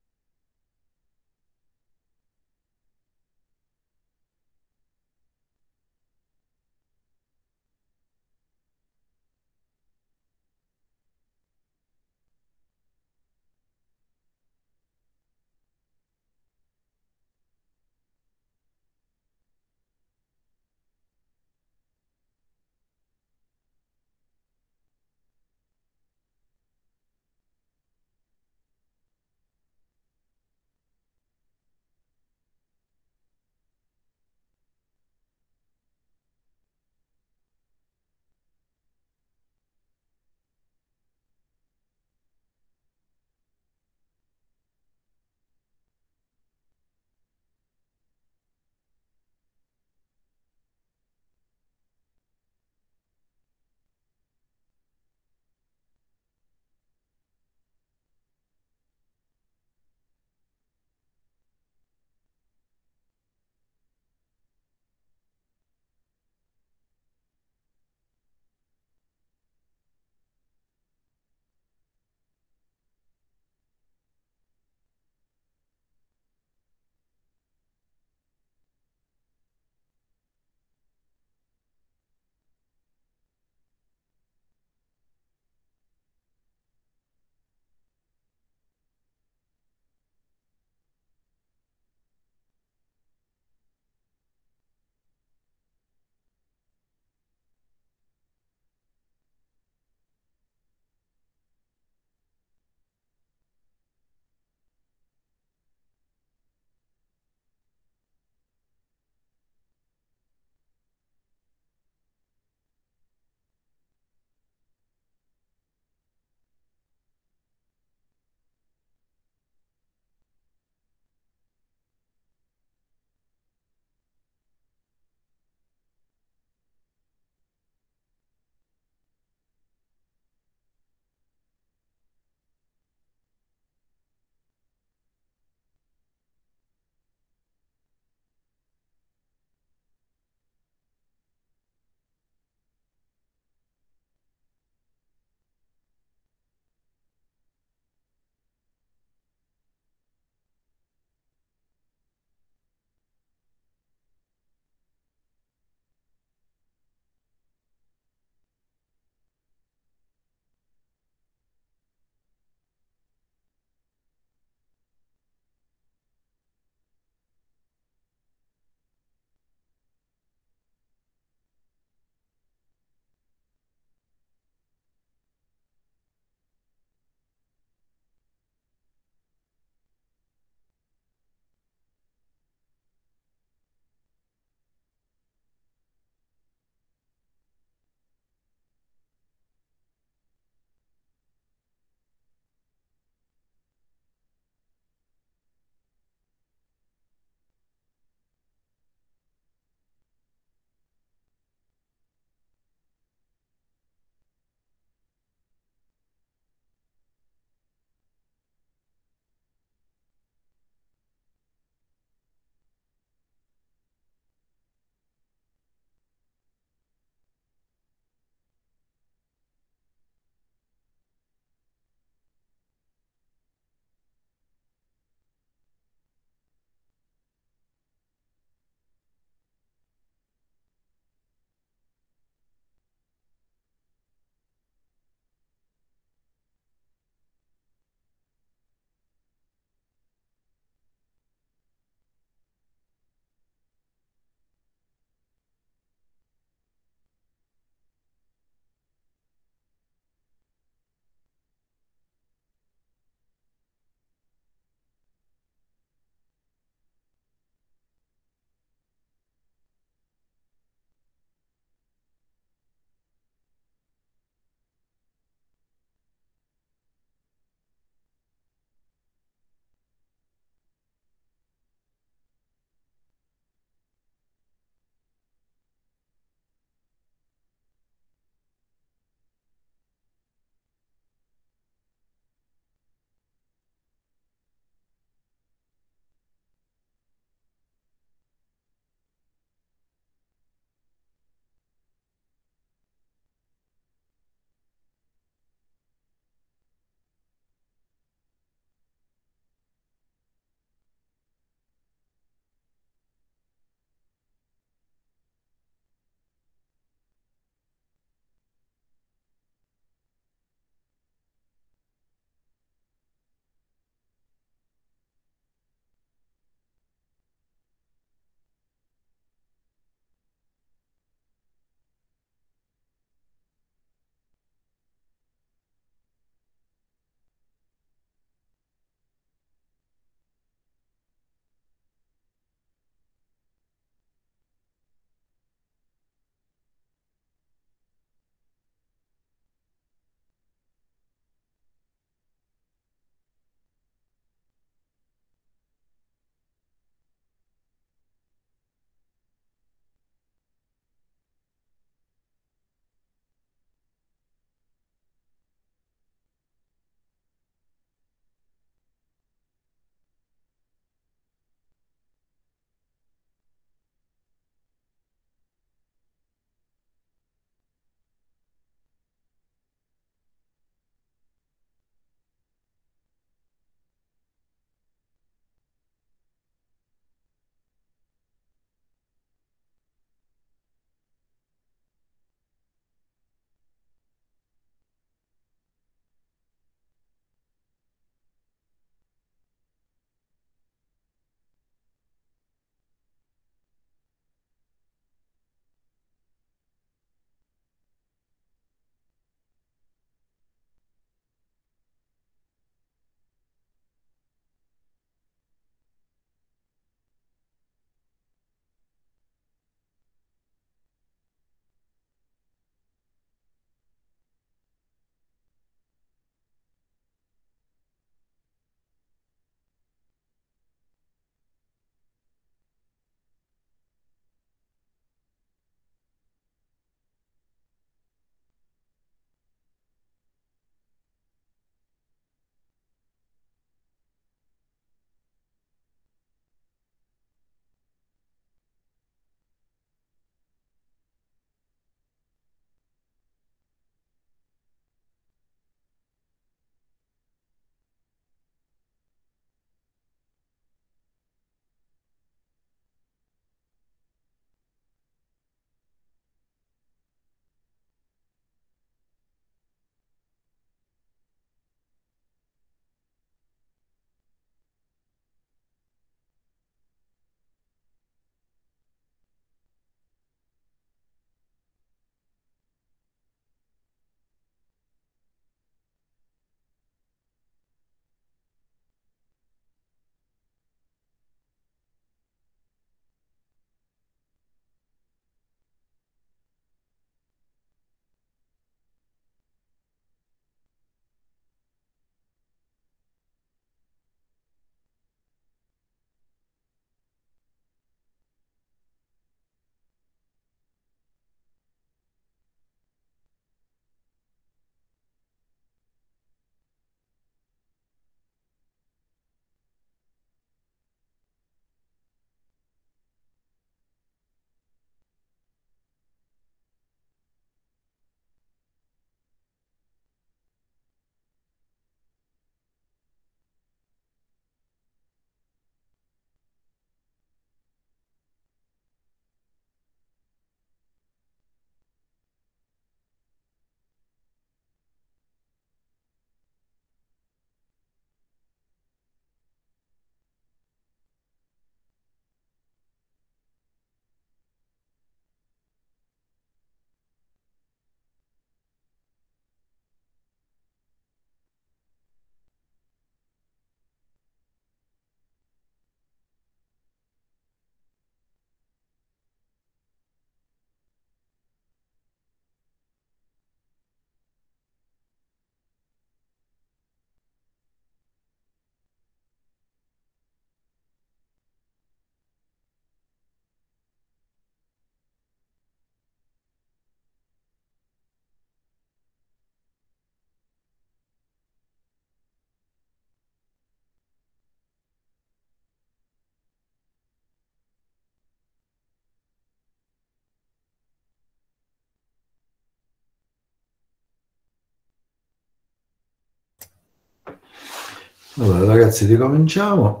Allora, ragazzi, ricominciamo.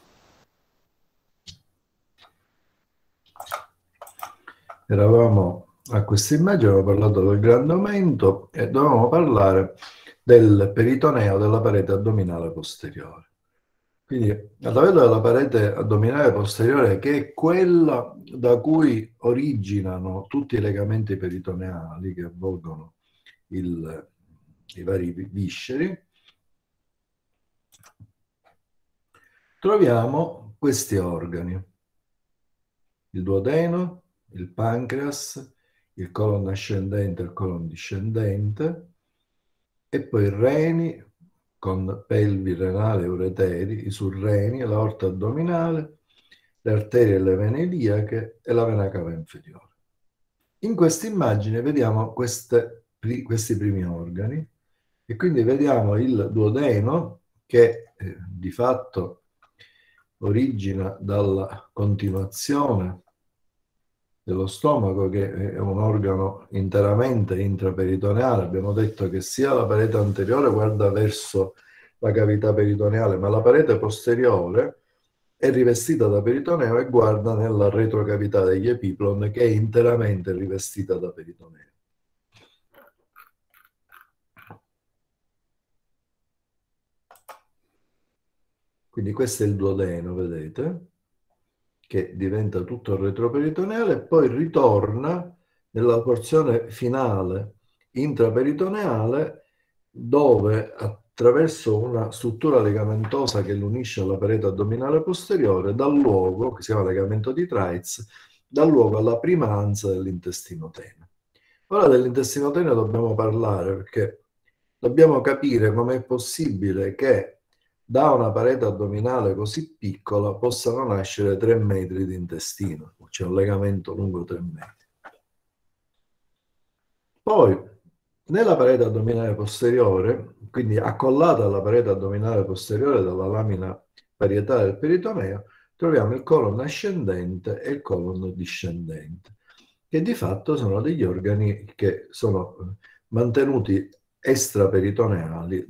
Eravamo a questa immagine, abbiamo parlato del grande aumento e dovevamo parlare del peritoneo della parete addominale posteriore. Quindi la livello della parete addominale posteriore, che è quella da cui originano tutti i legamenti peritoneali che avvolgono i vari visceri, troviamo questi organi: il duodeno, il pancreas, il colon ascendente e il colon discendente, e poi i reni con pelvi renale e ureteri, i surreni, l'aorta addominale, le arterie e le vene iliache e la vena cava inferiore. In questa immagine vediamo questi primi organi, e quindi vediamo il duodeno che di fatto origina dalla continuazione dello stomaco, che è un organo interamente intraperitoneale. Abbiamo detto che sia la parete anteriore guarda verso la cavità peritoneale, ma la parete posteriore è rivestita da peritoneo e guarda nella retrocavità degli epiplon, che è interamente rivestita da peritoneo. Quindi questo è il duodeno, vedete, che diventa tutto retroperitoneale e poi ritorna nella porzione finale intraperitoneale, dove attraverso una struttura legamentosa che lo unisce alla parete addominale posteriore dà luogo, che si chiama legamento di Treitz, dà luogo alla prima ansa dell'intestino tenue. Ora dell'intestino tenue dobbiamo parlare, perché dobbiamo capire com'è possibile che da una parete addominale così piccola possano nascere 3 metri di intestino, c'è un legamento lungo 3 metri. Poi, nella parete addominale posteriore, quindi accollata alla parete addominale posteriore dalla lamina parietale del peritoneo, troviamo il colon ascendente e il colon discendente, che di fatto sono degli organi che sono mantenuti extraperitoneali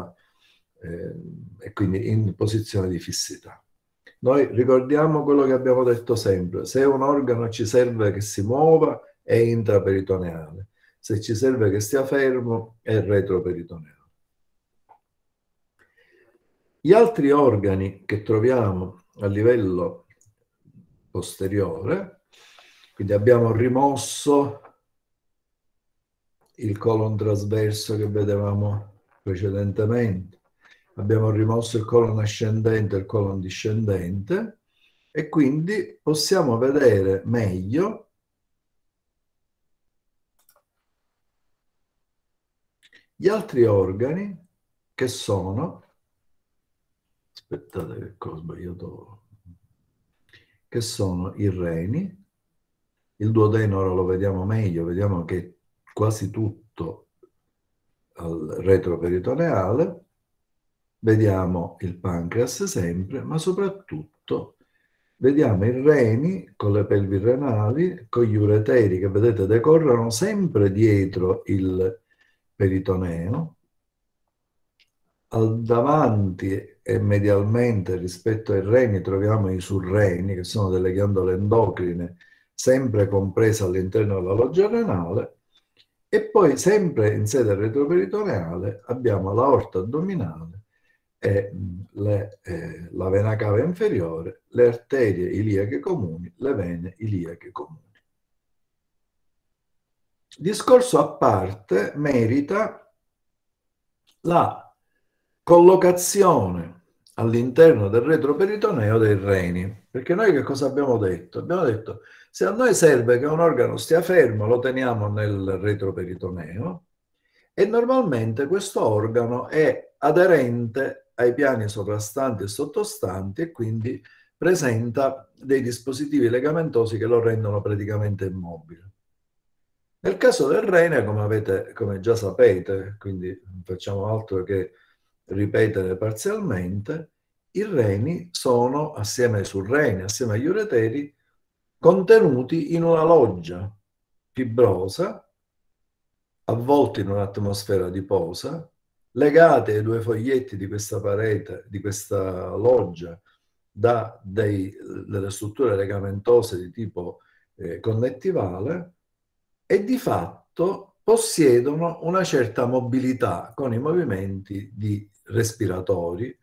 e quindi in posizione di fissità. Noi ricordiamo quello che abbiamo detto sempre: se un organo ci serve che si muova è intraperitoneale, se ci serve che stia fermo è retroperitoneale. Gli altri organi che troviamo a livello posteriore, quindi abbiamo rimosso il colon trasverso che vedevamo precedentemente, abbiamo rimosso il colon ascendente e il colon discendente, e quindi possiamo vedere meglio gli altri organi, che sono, aspettate che ho sbagliato, che sono i reni. Il duodeno ora lo vediamo meglio, vediamo che è quasi tutto al retroperitoneale. Vediamo il pancreas sempre, ma soprattutto vediamo i reni con le pelvi renali, con gli ureteri che vedete decorrono sempre dietro il peritoneo. Al davanti e medialmente rispetto ai reni troviamo i surreni, che sono delle ghiandole endocrine sempre comprese all'interno della loggia renale, e poi sempre in sede retroperitoneale abbiamo l'aorta addominale e la vena cava inferiore, le arterie iliache comuni, le vene iliache comuni. Discorso a parte merita la collocazione all'interno del retroperitoneo dei reni, perché noi che cosa abbiamo detto? Abbiamo detto: se a noi serve che un organo stia fermo, lo teniamo nel retroperitoneo, e normalmente questo organo è aderente ai piani sovrastanti e sottostanti e quindi presenta dei dispositivi legamentosi che lo rendono praticamente immobile. Nel caso del rene, come già sapete, quindi non facciamo altro che ripetere parzialmente, i reni sono, assieme ai surreni, assieme agli ureteri, contenuti in una loggia fibrosa, avvolti in un'atmosfera adiposa, legate ai due foglietti di questa parete, di questa loggia, da delle strutture legamentose di tipo connettivale, e di fatto possiedono una certa mobilità con i movimenti respiratori,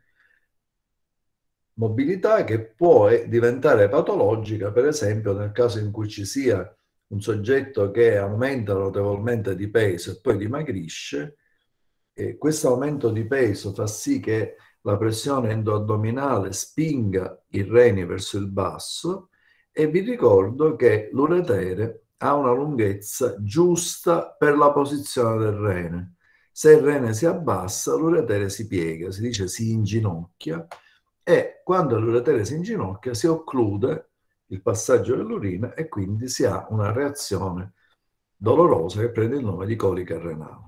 mobilità che può diventare patologica, per esempio nel caso in cui ci sia un soggetto che aumenta notevolmente di peso e poi dimagrisce. E questo aumento di peso fa sì che la pressione endoaddominale spinga i reni verso il basso, e vi ricordo che l'uretere ha una lunghezza giusta per la posizione del rene. Se il rene si abbassa, l'uretere si piega, si dice si inginocchia, e quando l'uretere si inginocchia si occlude il passaggio dell'urina e quindi si ha una reazione dolorosa che prende il nome di colica renale.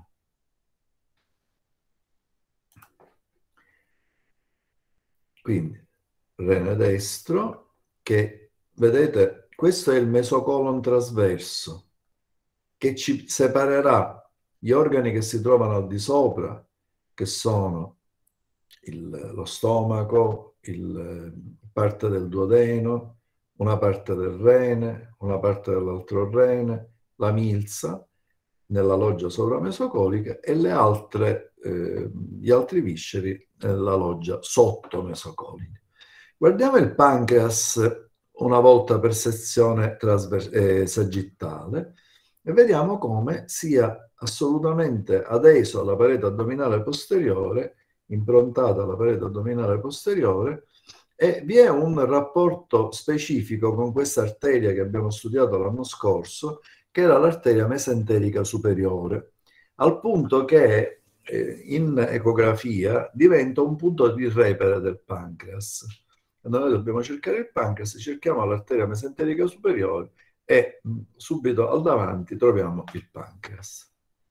Quindi rene destro, che vedete, questo è il mesocolon trasverso, che ci separerà gli organi che si trovano al di sopra, che sono lo stomaco, parte del duodeno, una parte del rene, una parte dell'altro rene, la milza nella loggia sovramesocolica e gli altri visceri nella loggia sottomesocolica. Guardiamo il pancreas una volta per sezione sagittale e vediamo come sia assolutamente adeso alla parete addominale posteriore, improntato alla parete addominale posteriore, e vi è un rapporto specifico con questa arteria che abbiamo studiato l'anno scorso, che era l'arteria mesenterica superiore, al punto che in ecografia diventa un punto di repere del pancreas. Quando noi dobbiamo cercare il pancreas, cerchiamo l'arteria mesenterica superiore e subito al davanti troviamo il pancreas.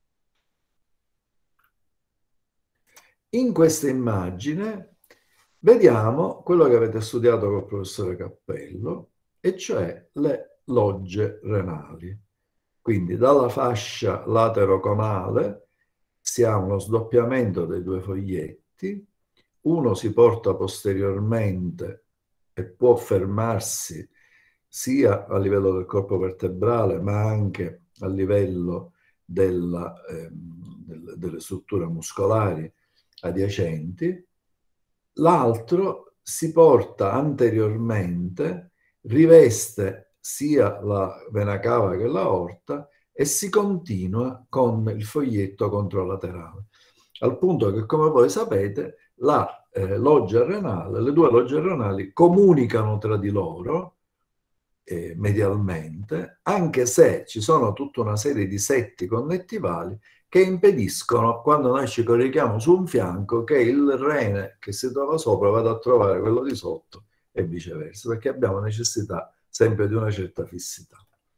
In questa immagine vediamo quello che avete studiato col professore Cappello, e cioè le logge renali. Quindi dalla fascia lateroconale si ha uno sdoppiamento dei due foglietti, uno si porta posteriormente e può fermarsi sia a livello del corpo vertebrale ma anche a livello delle strutture muscolari adiacenti. L'altro si porta anteriormente, riveste sia la vena cava che l'aorta e si continua con il foglietto controlaterale. Al punto che, come voi sapete, le due logge renali comunicano tra di loro medialmente, anche se ci sono tutta una serie di setti connettivali che impediscono, quando noi ci corichiamo su un fianco, che il rene che si trova sopra vada a trovare quello di sotto e viceversa, perché abbiamo necessità sempre di una certa fissità.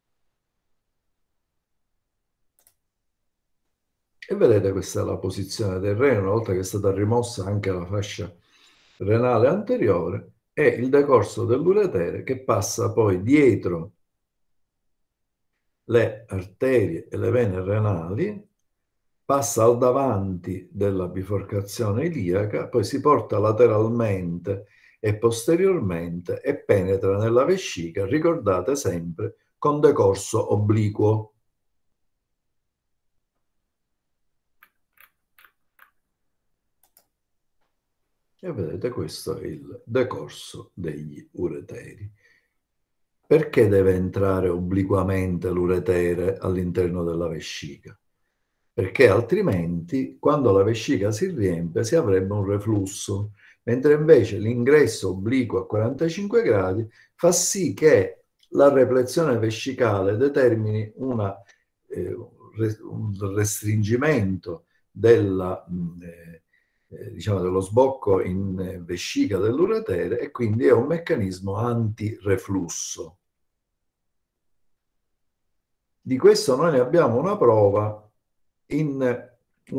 E vedete, questa è la posizione del rene, una volta che è stata rimossa anche la fascia renale anteriore, e il decorso dell'uretere che passa poi dietro le arterie e le vene renali, passa al davanti della biforcazione iliaca, poi si porta lateralmente e posteriormente e penetra nella vescica, ricordate sempre, con decorso obliquo. E vedete, questo è il decorso degli ureteri. Perché deve entrare obliquamente l'uretere all'interno della vescica? Perché altrimenti, quando la vescica si riempie, si avrebbe un reflusso, mentre invece l'ingresso obliquo a 45 gradi fa sì che la replezione vescicale determini un restringimento dello sbocco in vescica dell'uretere, e quindi è un meccanismo antireflusso. Di questo noi ne abbiamo una prova in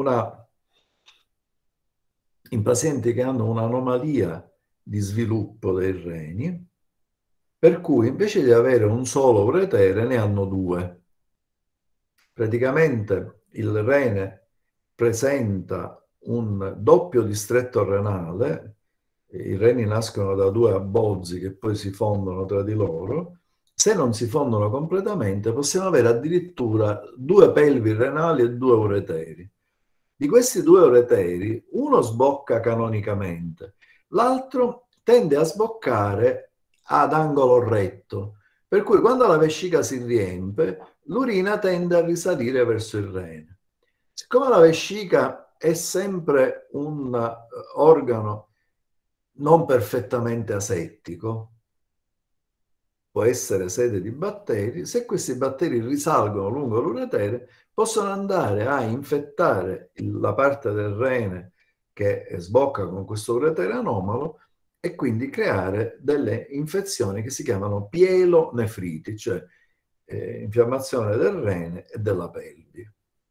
pazienti che hanno un'anomalia di sviluppo dei reni, per cui invece di avere un solo uretere ne hanno due. Praticamente il rene presenta un doppio distretto renale, i reni nascono da due abbozzi che poi si fondono tra di loro, se non si fondono completamente possiamo avere addirittura due pelvi renali e due ureteri. Di questi due ureteri, uno sbocca canonicamente, l'altro tende a sboccare ad angolo retto, per cui quando la vescica si riempie, l'urina tende a risalire verso il rene. Siccome la vescica è sempre un organo non perfettamente asettico, può essere sede di batteri, se questi batteri risalgono lungo l'uretere, possono andare a infettare la parte del rene che sbocca con questo uretere anomalo e quindi creare delle infezioni che si chiamano pielonefriti, cioè infiammazione del rene e della pelvi.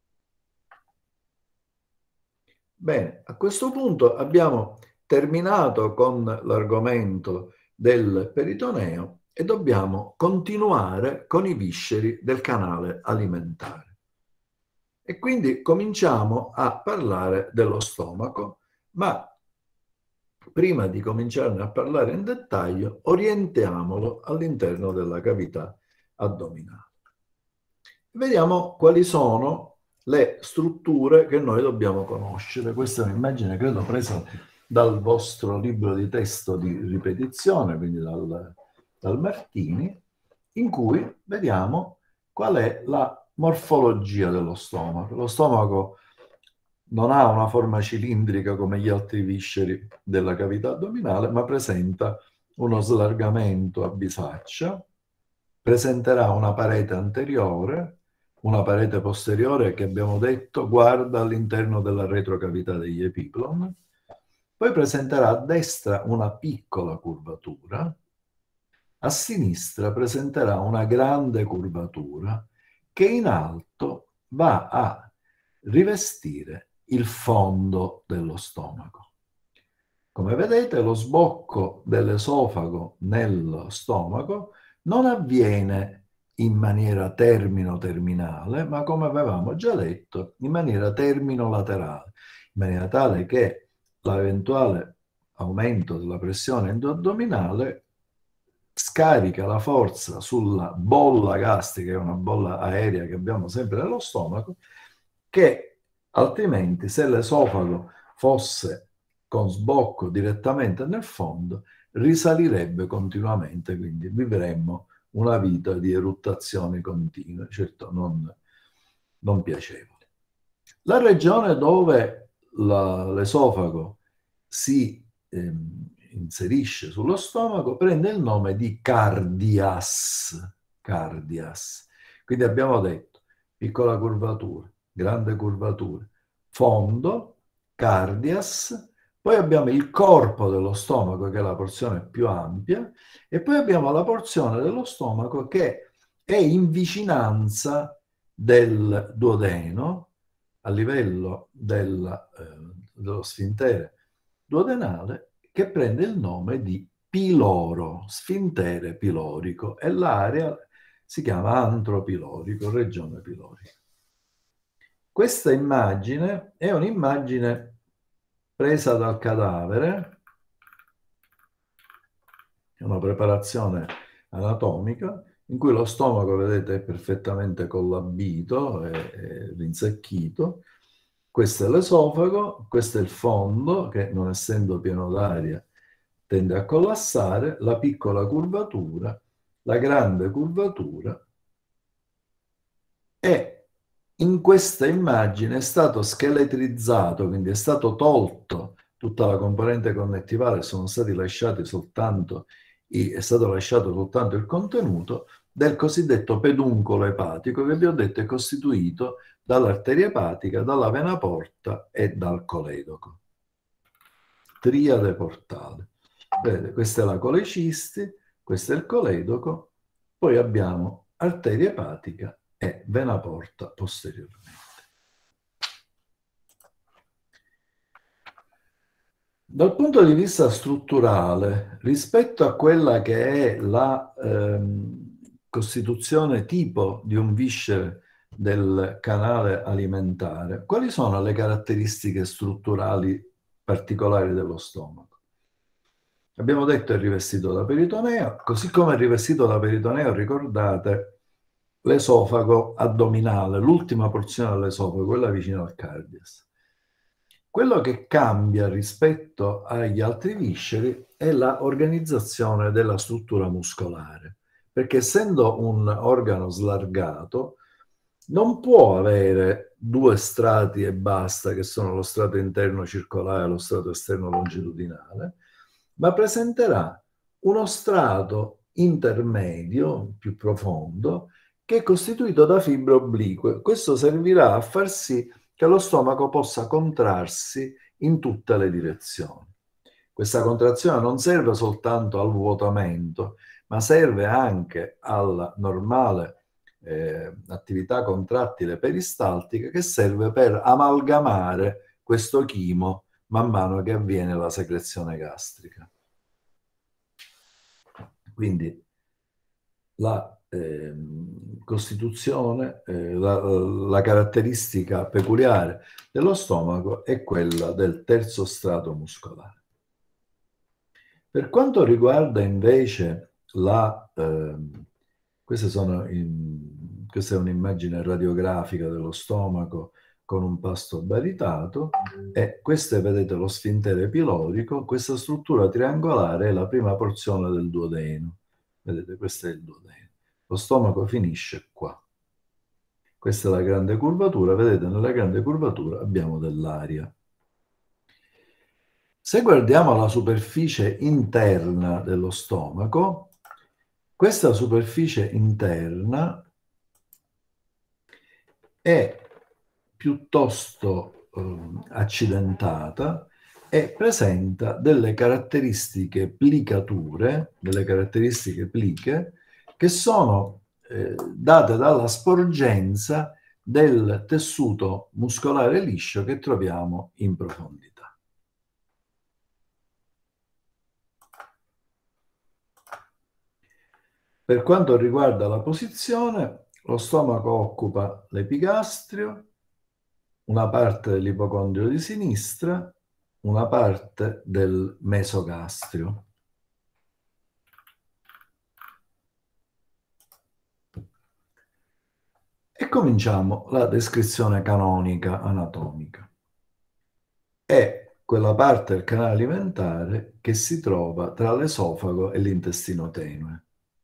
Bene, a questo punto abbiamo terminato con l'argomento del peritoneo e dobbiamo continuare con i visceri del canale alimentare. E quindi cominciamo a parlare dello stomaco, ma prima di cominciarne a parlare in dettaglio, orientiamolo all'interno della cavità addominale. Vediamo quali sono le strutture che noi dobbiamo conoscere. Questa è un'immagine, credo, presa dal vostro libro di testo di ripetizione, quindi dal Martini, in cui vediamo qual è la morfologia dello stomaco. Lo stomaco non ha una forma cilindrica come gli altri visceri della cavità addominale, ma presenta uno slargamento a bisaccia, presenterà una parete anteriore, una parete posteriore che abbiamo detto guarda all'interno della retrocavità degli epiplon, poi presenterà a destra una piccola curvatura, a sinistra presenterà una grande curvatura che in alto va a rivestire il fondo dello stomaco. Come vedete, lo sbocco dell'esofago nello stomaco non avviene in maniera termino-terminale, ma come avevamo già detto, in maniera termino-laterale, in maniera tale che l'eventuale aumento della pressione endoaddominale scarica la forza sulla bolla gastrica, che è una bolla aerea che abbiamo sempre nello stomaco, che altrimenti se l'esofago fosse con sbocco direttamente nel fondo, risalirebbe continuamente, quindi vivremmo una vita di eruttazioni continue, certo non piacevoli. La regione dove l'esofago si inserisce sullo stomaco prende il nome di cardias. Quindi abbiamo detto piccola curvatura, grande curvatura, fondo, cardias, poi abbiamo il corpo dello stomaco che è la porzione più ampia e poi abbiamo la porzione dello stomaco che è in vicinanza del duodeno a livello dello sfintere duodenale, che prende il nome di piloro, sfintere pilorico, e l'area si chiama antropilorico, regione pilorica. Questa immagine è un'immagine presa dal cadavere, è una preparazione anatomica in cui lo stomaco, vedete, è perfettamente collabito e rinsecchito. Questo è l'esofago, questo è il fondo che, non essendo pieno d'aria, tende a collassare, la piccola curvatura, la grande curvatura, e in questa immagine è stato scheletrizzato, quindi è stato tolto tutta la componente connettivale, sono stati lasciati soltanto, è stato lasciato soltanto il contenuto del cosiddetto peduncolo epatico, che vi ho detto è costituito dall'arteria epatica, dalla vena porta e dal coledoco. Triade portale. Vedete, questa è la colecisti, questo è il coledoco, poi abbiamo arteria epatica e vena porta posteriormente. Dal punto di vista strutturale, rispetto a quella che è la costituzione tipo di un viscere del canale alimentare, quali sono le caratteristiche strutturali particolari dello stomaco? Abbiamo detto è rivestito da peritoneo, così come è rivestito da peritoneo, ricordate, l'esofago addominale, l'ultima porzione dell'esofago, quella vicino al cardias. Quello che cambia rispetto agli altri visceri è l'organizzazione della struttura muscolare, perché essendo un organo slargato non può avere due strati e basta, che sono lo strato interno circolare e lo strato esterno longitudinale, ma presenterà uno strato intermedio più profondo che è costituito da fibre oblique. Questo servirà a far sì che lo stomaco possa contrarsi in tutte le direzioni. Questa contrazione non serve soltanto al vuotamento, ma serve anche alla normale attività contrattile peristaltica, che serve per amalgamare questo chimo man mano che avviene la secrezione gastrica. Quindi la costituzione, la caratteristica peculiare dello stomaco è quella del terzo strato muscolare. Per quanto riguarda invece questa è un'immagine radiografica dello stomaco con un pasto baritato, e questo è, vedete, lo sfintere pilorico. Questa struttura triangolare è la prima porzione del duodeno. Vedete, questo è il duodeno. Lo stomaco finisce qua. Questa è la grande curvatura. Vedete, nella grande curvatura abbiamo dell'aria. Se guardiamo la superficie interna dello stomaco, questa superficie interna è piuttosto accidentata e presenta delle caratteristiche plicature, delle caratteristiche pliche, che sono date dalla sporgenza del tessuto muscolare liscio che troviamo in profondità. Per quanto riguarda la posizione, lo stomaco occupa l'epigastrio, una parte dell'ipocondrio di sinistra, una parte del mesogastrio. E cominciamo la descrizione canonica anatomica. È quella parte del canale alimentare che si trova tra l'esofago e l'intestino tenue.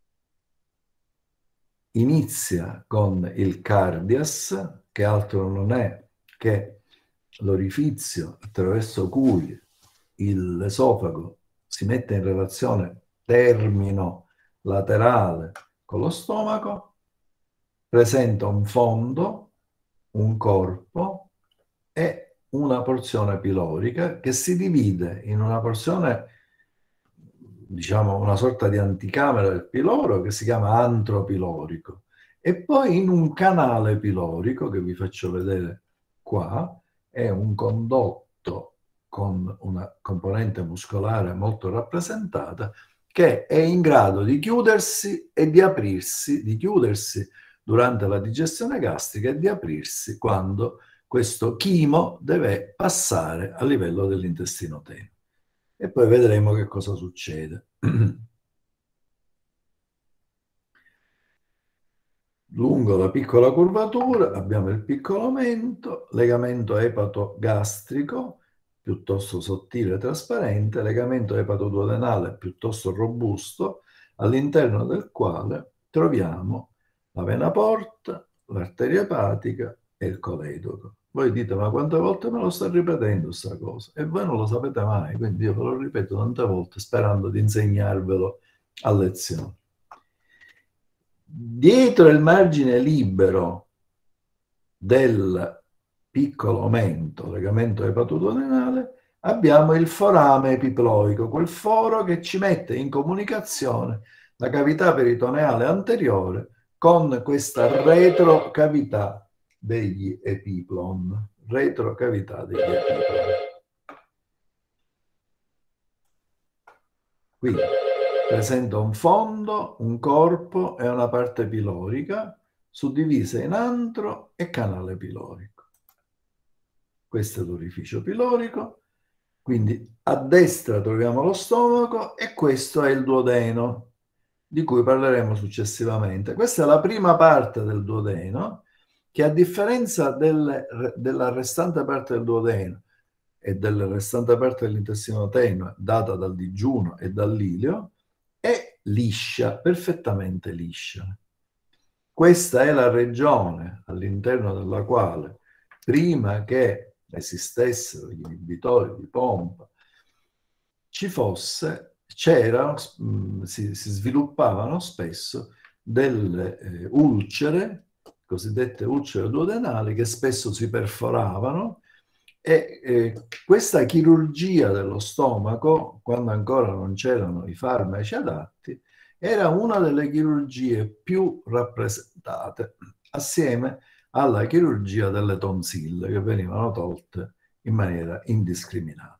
Inizia con il cardias, che altro non è che l'orifizio attraverso cui l'esofago si mette in relazione termino-laterale con lo stomaco, presenta un fondo, un corpo e una porzione pilorica che si divide in una porzione, diciamo una sorta di anticamera del piloro, che si chiama antropilorico, e poi in un canale pilorico che vi faccio vedere qua. È un condotto con una componente muscolare molto rappresentata, che è in grado di chiudersi e di aprirsi, di chiudersi durante la digestione gastrica e di aprirsi quando questo chimo deve passare a livello dell'intestino tenue. E poi vedremo che cosa succede. Lungo la piccola curvatura abbiamo il piccolo mento, legamento epatogastrico piuttosto sottile e trasparente, legamento epatoduodenale piuttosto robusto, all'interno del quale troviamo la vena porta, l'arteria epatica e il coledoco. Voi dite, ma quante volte me lo sto ripetendo questa cosa? E voi non lo sapete mai, quindi io ve lo ripeto tante volte sperando di insegnarvelo a lezione. Dietro il margine libero del piccolo mento, legamento epatoduodenale, abbiamo il forame epiploico, quel foro che ci mette in comunicazione la cavità peritoneale anteriore con questa retrocavità degli epiplon. Retrocavità degli epiplon. Quindi presenta un fondo, un corpo e una parte pilorica. suddivise in antro e canale pilorico. Questo è l'orificio pilorico, quindi a destra troviamo lo stomaco e questo è il duodeno, di cui parleremo successivamente. Questa è la prima parte del duodeno, che a differenza della restante parte del duodeno e della restante parte dell'intestino tenue, data dal digiuno e dall'ilio, è liscia, perfettamente liscia. Questa è la regione all'interno della quale, prima che esistessero gli inibitori di pompa, si sviluppavano spesso delle ulcere, cosiddette ulcere duodenali, che spesso si perforavano, e questa chirurgia dello stomaco, quando ancora non c'erano i farmaci adatti, era una delle chirurgie più rappresentate, assieme alla chirurgia delle tonsille, che venivano tolte in maniera indiscriminata.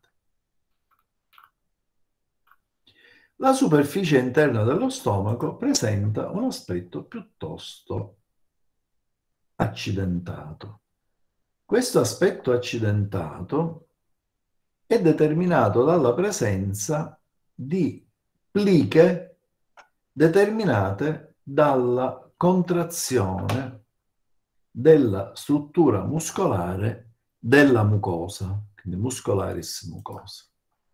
La superficie interna dello stomaco presenta un aspetto piuttosto accidentato. Questo aspetto accidentato è determinato dalla presenza di pliche determinate dalla contrazione della struttura muscolare della mucosa, quindi muscolaris mucosa.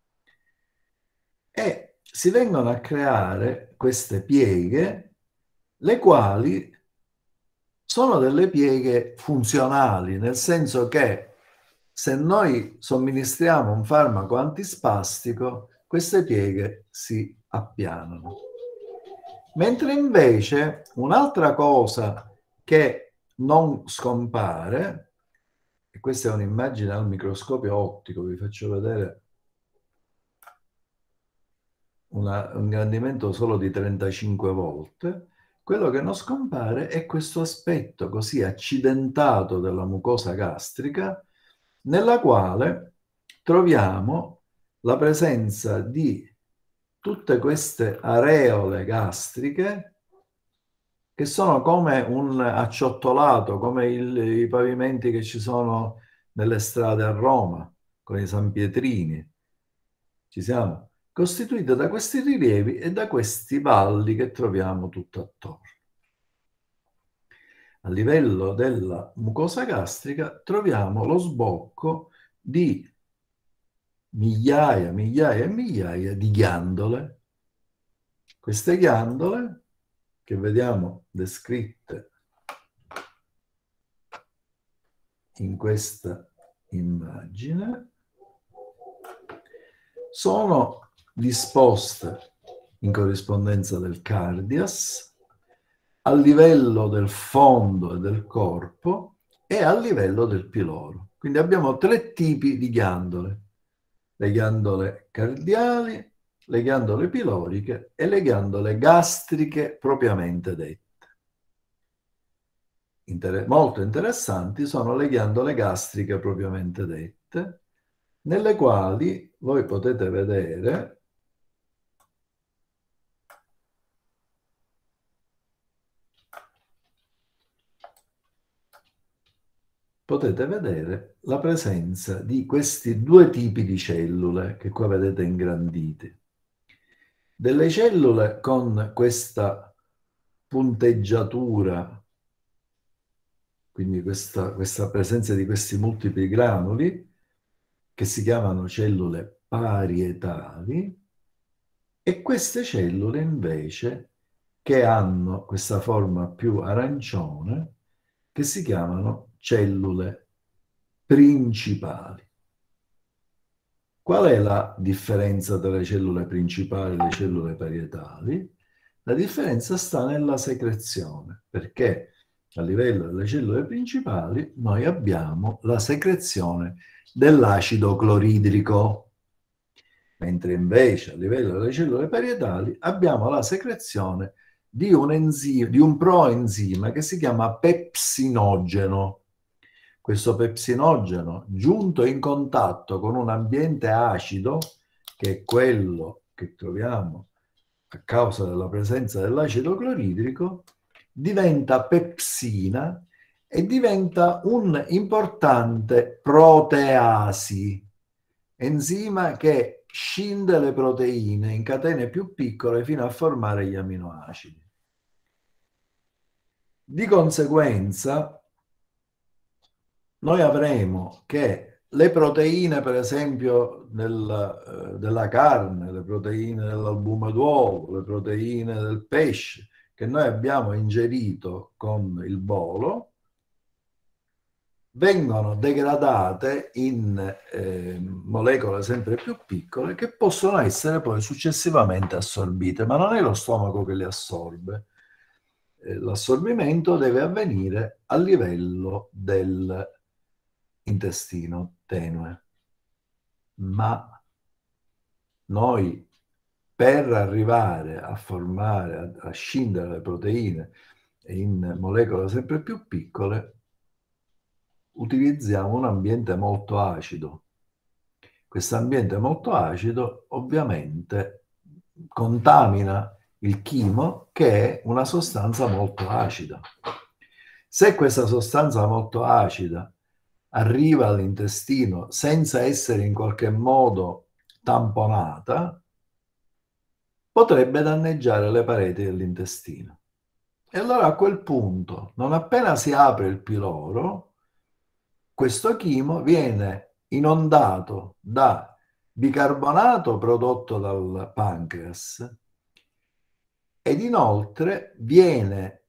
E si vengono a creare queste pieghe, le quali sono delle pieghe funzionali, nel senso che se noi somministriamo un farmaco antispastico, queste pieghe si appianano. Mentre invece un'altra cosa che non scompare, e questa è un'immagine al microscopio ottico, vi faccio vedere un ingrandimento solo di 35 volte, quello che non scompare è questo aspetto così accidentato della mucosa gastrica, nella quale troviamo la presenza di tutte queste areole gastriche che sono come un acciottolato, come i pavimenti che ci sono nelle strade a Roma, con i sanpietrini. Ci siamo? Costituite da questi rilievi e da questi valli che troviamo tutto attorno. A livello della mucosa gastrica troviamo lo sbocco di migliaia e migliaia di ghiandole. Queste ghiandole, che vediamo descritte in questa immagine, sono disposte in corrispondenza del cardias, a livello del fondo e del corpo e a livello del piloro. Quindi abbiamo tre tipi di ghiandole: le ghiandole cardiali, le ghiandole piloriche e le ghiandole gastriche propriamente dette. Molto interessanti sono le ghiandole gastriche propriamente dette, nelle quali voi potete vedere la presenza di questi due tipi di cellule che qua vedete ingranditi. Delle cellule con questa punteggiatura, quindi questa presenza di questi multipli granuli, che si chiamano cellule parietali, e queste cellule invece che hanno questa forma più arancione, che si chiamano cellule principali. Qual è la differenza tra le cellule principali e le cellule parietali? La differenza sta nella secrezione, perché a livello delle cellule principali noi abbiamo la secrezione dell'acido cloridrico, mentre invece a livello delle cellule parietali abbiamo la secrezione di un proenzima che si chiama pepsinogeno. Questo pepsinogeno, giunto in contatto con un ambiente acido, che è quello che troviamo a causa della presenza dell'acido cloridrico, diventa pepsina e diventa un importante proteasi, enzima che scinde le proteine in catene più piccole fino a formare gli aminoacidi. Di conseguenza, noi avremo che le proteine, per esempio, della carne, le proteine dell'albume d'uovo, le proteine del pesce, che noi abbiamo ingerito con il bolo, vengono degradate in molecole sempre più piccole che possono essere poi successivamente assorbite, ma non è lo stomaco che le assorbe. L'assorbimento deve avvenire a livello dell'intestino tenue. Ma noi, per arrivare a formare, a scindere le proteine in molecole sempre più piccole, utilizziamo un ambiente molto acido. Questo ambiente molto acido ovviamente contamina il chimo, che è una sostanza molto acida. Se questa sostanza molto acida arriva all'intestino senza essere in qualche modo tamponata, potrebbe danneggiare le pareti dell'intestino. E allora a quel punto, non appena si apre il piloro, questo chimo viene inondato da bicarbonato prodotto dal pancreas ed inoltre viene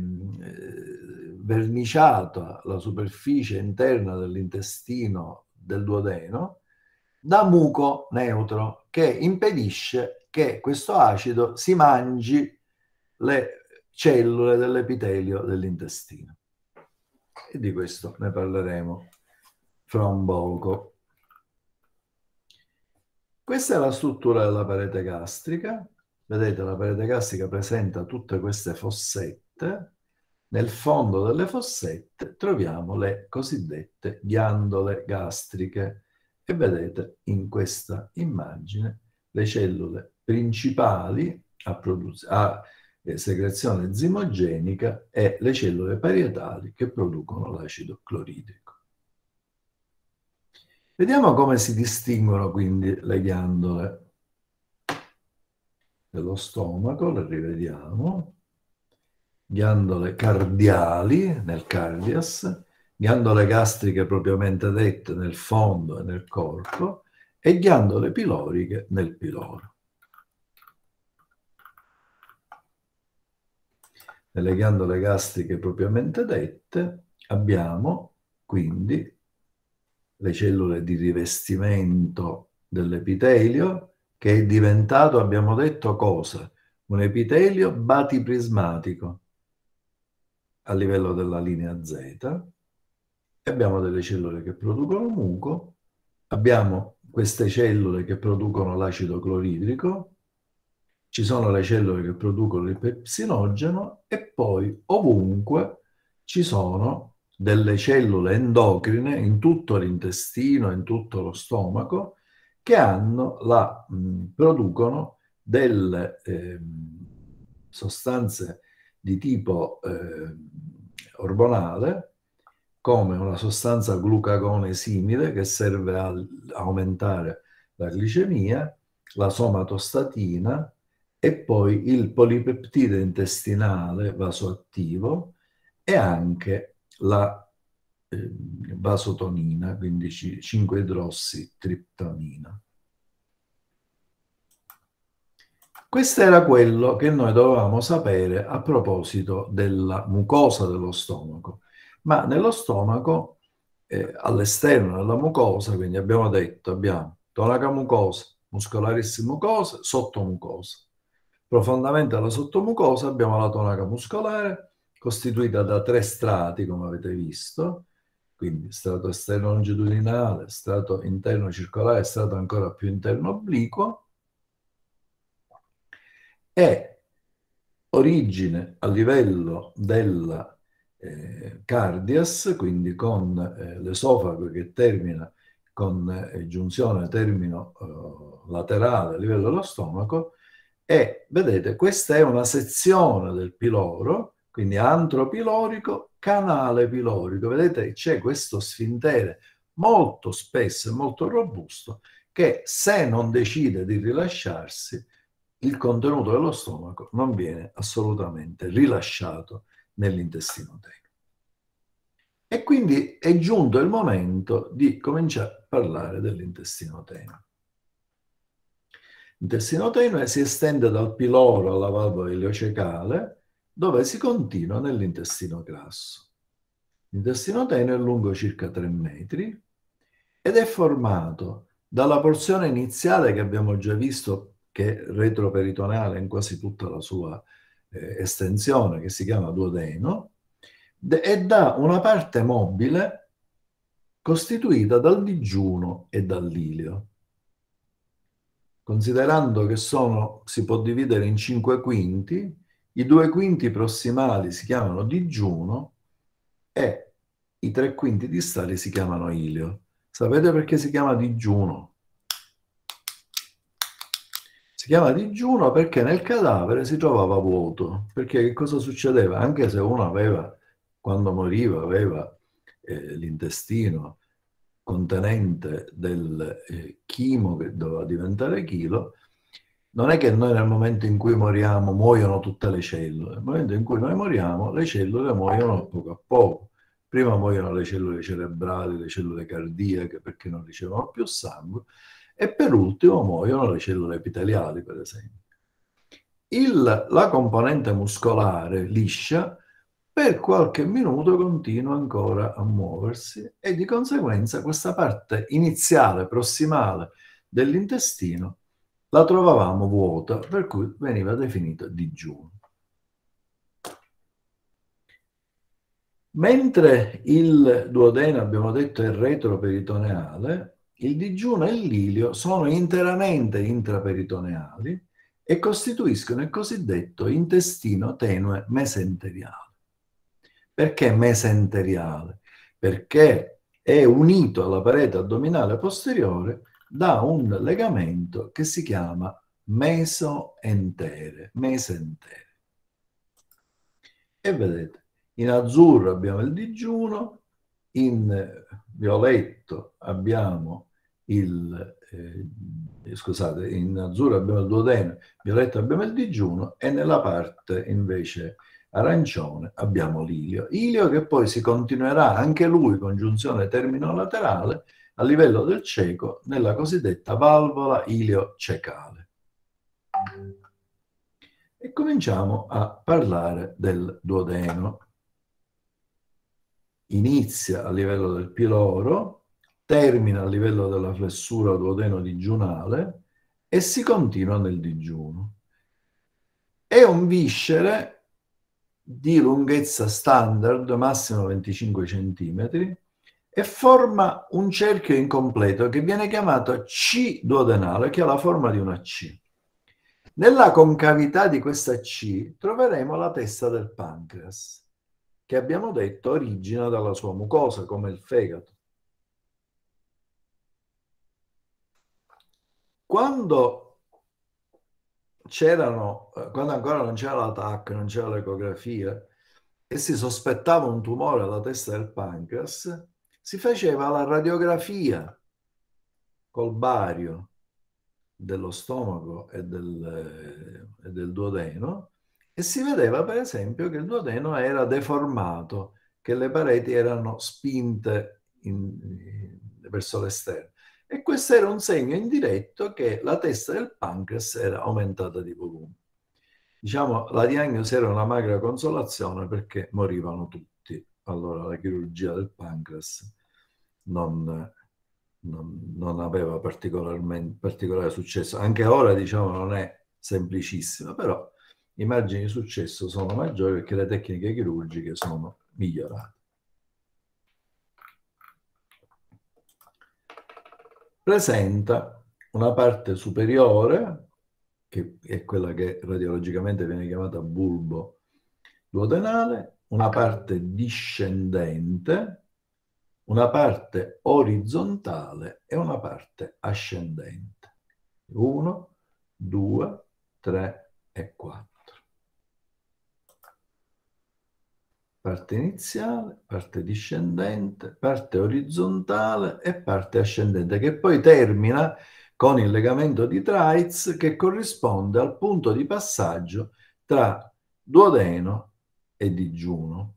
verniciata la superficie interna dell'intestino del duodeno da muco neutro che impedisce che questo acido si mangi le cellule dell'epitelio dell'intestino. E di questo ne parleremo fra un poco. Questa è la struttura della parete gastrica. Vedete, la parete gastrica presenta tutte queste fossette. Nel fondo delle fossette troviamo le cosiddette ghiandole gastriche e vedete in questa immagine le cellule principali a secrezione zimogenica e le cellule parietali che producono l'acido cloridrico. Vediamo come si distinguono quindi le ghiandole dello stomaco, le rivediamo. Ghiandole cardiali nel cardias, ghiandole gastriche propriamente dette nel fondo e nel corpo e ghiandole piloriche nel piloro. Nelle ghiandole gastriche propriamente dette abbiamo quindi le cellule di rivestimento dell'epitelio, che è diventato, abbiamo detto, cosa? Un epitelio batiprismatico a livello della linea Z. E abbiamo delle cellule che producono muco, abbiamo queste cellule che producono l'acido cloridrico, ci sono le cellule che producono il pepsinogeno e poi ovunque ci sono delle cellule endocrine in tutto l'intestino, in tutto lo stomaco, che producono delle sostanze di tipo ormonale, come una sostanza glucagone simile che serve a aumentare la glicemia, la somatostatina e poi il polipeptide intestinale vasoattivo e anche la vasotonina, quindi 5-idrossitriptamina. Questo era quello che noi dovevamo sapere a proposito della mucosa dello stomaco. Ma nello stomaco, all'esterno della mucosa, quindi abbiamo detto, abbiamo tonaca mucosa, muscolaris mucosa, sottomucosa. Profondamente alla sottomucosa abbiamo la tonaca muscolare, costituita da 3 strati, come avete visto, quindi strato esterno longitudinale, strato interno circolare, strato ancora più interno obliquo, e origine a livello della cardias, quindi con l'esofago che termina con giunzione termino laterale a livello dello stomaco, e vedete, questa è una sezione del piloro Quindi antro pilorico, canale pilorico. Vedete, c'è questo sfintere molto spesso e molto robusto che, se non decide di rilasciarsi, il contenuto dello stomaco non viene assolutamente rilasciato nell'intestino tenue. E quindi è giunto il momento di cominciare a parlare dell'intestino tenue. L'intestino tenue si estende dal piloro alla valvola ileocecale, dove si continua nell'intestino grasso. L'intestino tenue è lungo circa 3 metri ed è formato dalla porzione iniziale che abbiamo già visto, che è retroperitoneale in quasi tutta la sua estensione, che si chiama duodeno, e da una parte mobile costituita dal digiuno e dall'ilio. Considerando che si può dividere in 5 quinti, i 2 quinti prossimali si chiamano digiuno e i 3 quinti distali si chiamano ilio. Sapete perché si chiama digiuno? Si chiama digiuno perché nel cadavere si trovava vuoto. Perché che cosa succedeva? Anche se uno aveva, quando moriva, aveva l'intestino contenente del chimo che doveva diventare chilo, non è che noi nel momento in cui moriamo muoiono tutte le cellule. Nel momento in cui noi moriamo, le cellule muoiono a poco. Prima muoiono le cellule cerebrali, le cellule cardiache perché non ricevono più sangue, e per ultimo muoiono le cellule epiteliali, per esempio. La componente muscolare liscia per qualche minuto continua ancora a muoversi e di conseguenza questa parte iniziale, prossimale dell'intestino la trovavamo vuota, per cui veniva definita digiuno. Mentre il duodeno, abbiamo detto, è retroperitoneale, il digiuno e l'ilio sono interamente intraperitoneali e costituiscono il cosiddetto intestino tenue mesenteriale. Perché mesenteriale? Perché è unito alla parete addominale posteriore da un legamento che si chiama mesentere. E vedete, in azzurro abbiamo il digiuno, in violetto abbiamo scusate, in azzurro abbiamo il duodeno, in violetto abbiamo il digiuno e nella parte invece arancione abbiamo l'ilio. Ilio che poi si continuerà anche lui, congiunzione terminolaterale, a livello del ceco nella cosiddetta valvola ilio-cecale. E cominciamo a parlare del duodeno. Inizia a livello del piloro, termina a livello della flessura duodeno-digiunale e si continua nel digiuno. È un viscere di lunghezza standard, massimo 25 cm, e forma un cerchio incompleto che viene chiamato C duodenale, che ha la forma di una C. Nella concavità di questa C troveremo la testa del pancreas, che abbiamo detto origina dalla sua mucosa, come il fegato. Quando ancora non c'era la TAC, non c'era l'ecografia, e si sospettava un tumore alla testa del pancreas, si faceva la radiografia col bario dello stomaco e del duodeno, e si vedeva per esempio che il duodeno era deformato, che le pareti erano spinte verso l'esterno. E questo era un segno indiretto che la testa del pancreas era aumentata di volume. Diciamo, la diagnosi era una magra consolazione perché morivano tutti. Allora la chirurgia del pancreas non aveva particolare successo. Anche ora, diciamo, non è semplicissima, però i margini di successo sono maggiori perché le tecniche chirurgiche sono migliorate. Presenta una parte superiore, che è quella che radiologicamente viene chiamata bulbo duodenale, una parte discendente, una parte orizzontale e una parte ascendente. 1, 2, 3 e 4. parte iniziale, parte discendente, parte orizzontale e parte ascendente, che poi termina con il legamento di Treitz che corrisponde al punto di passaggio tra duodeno e digiuno.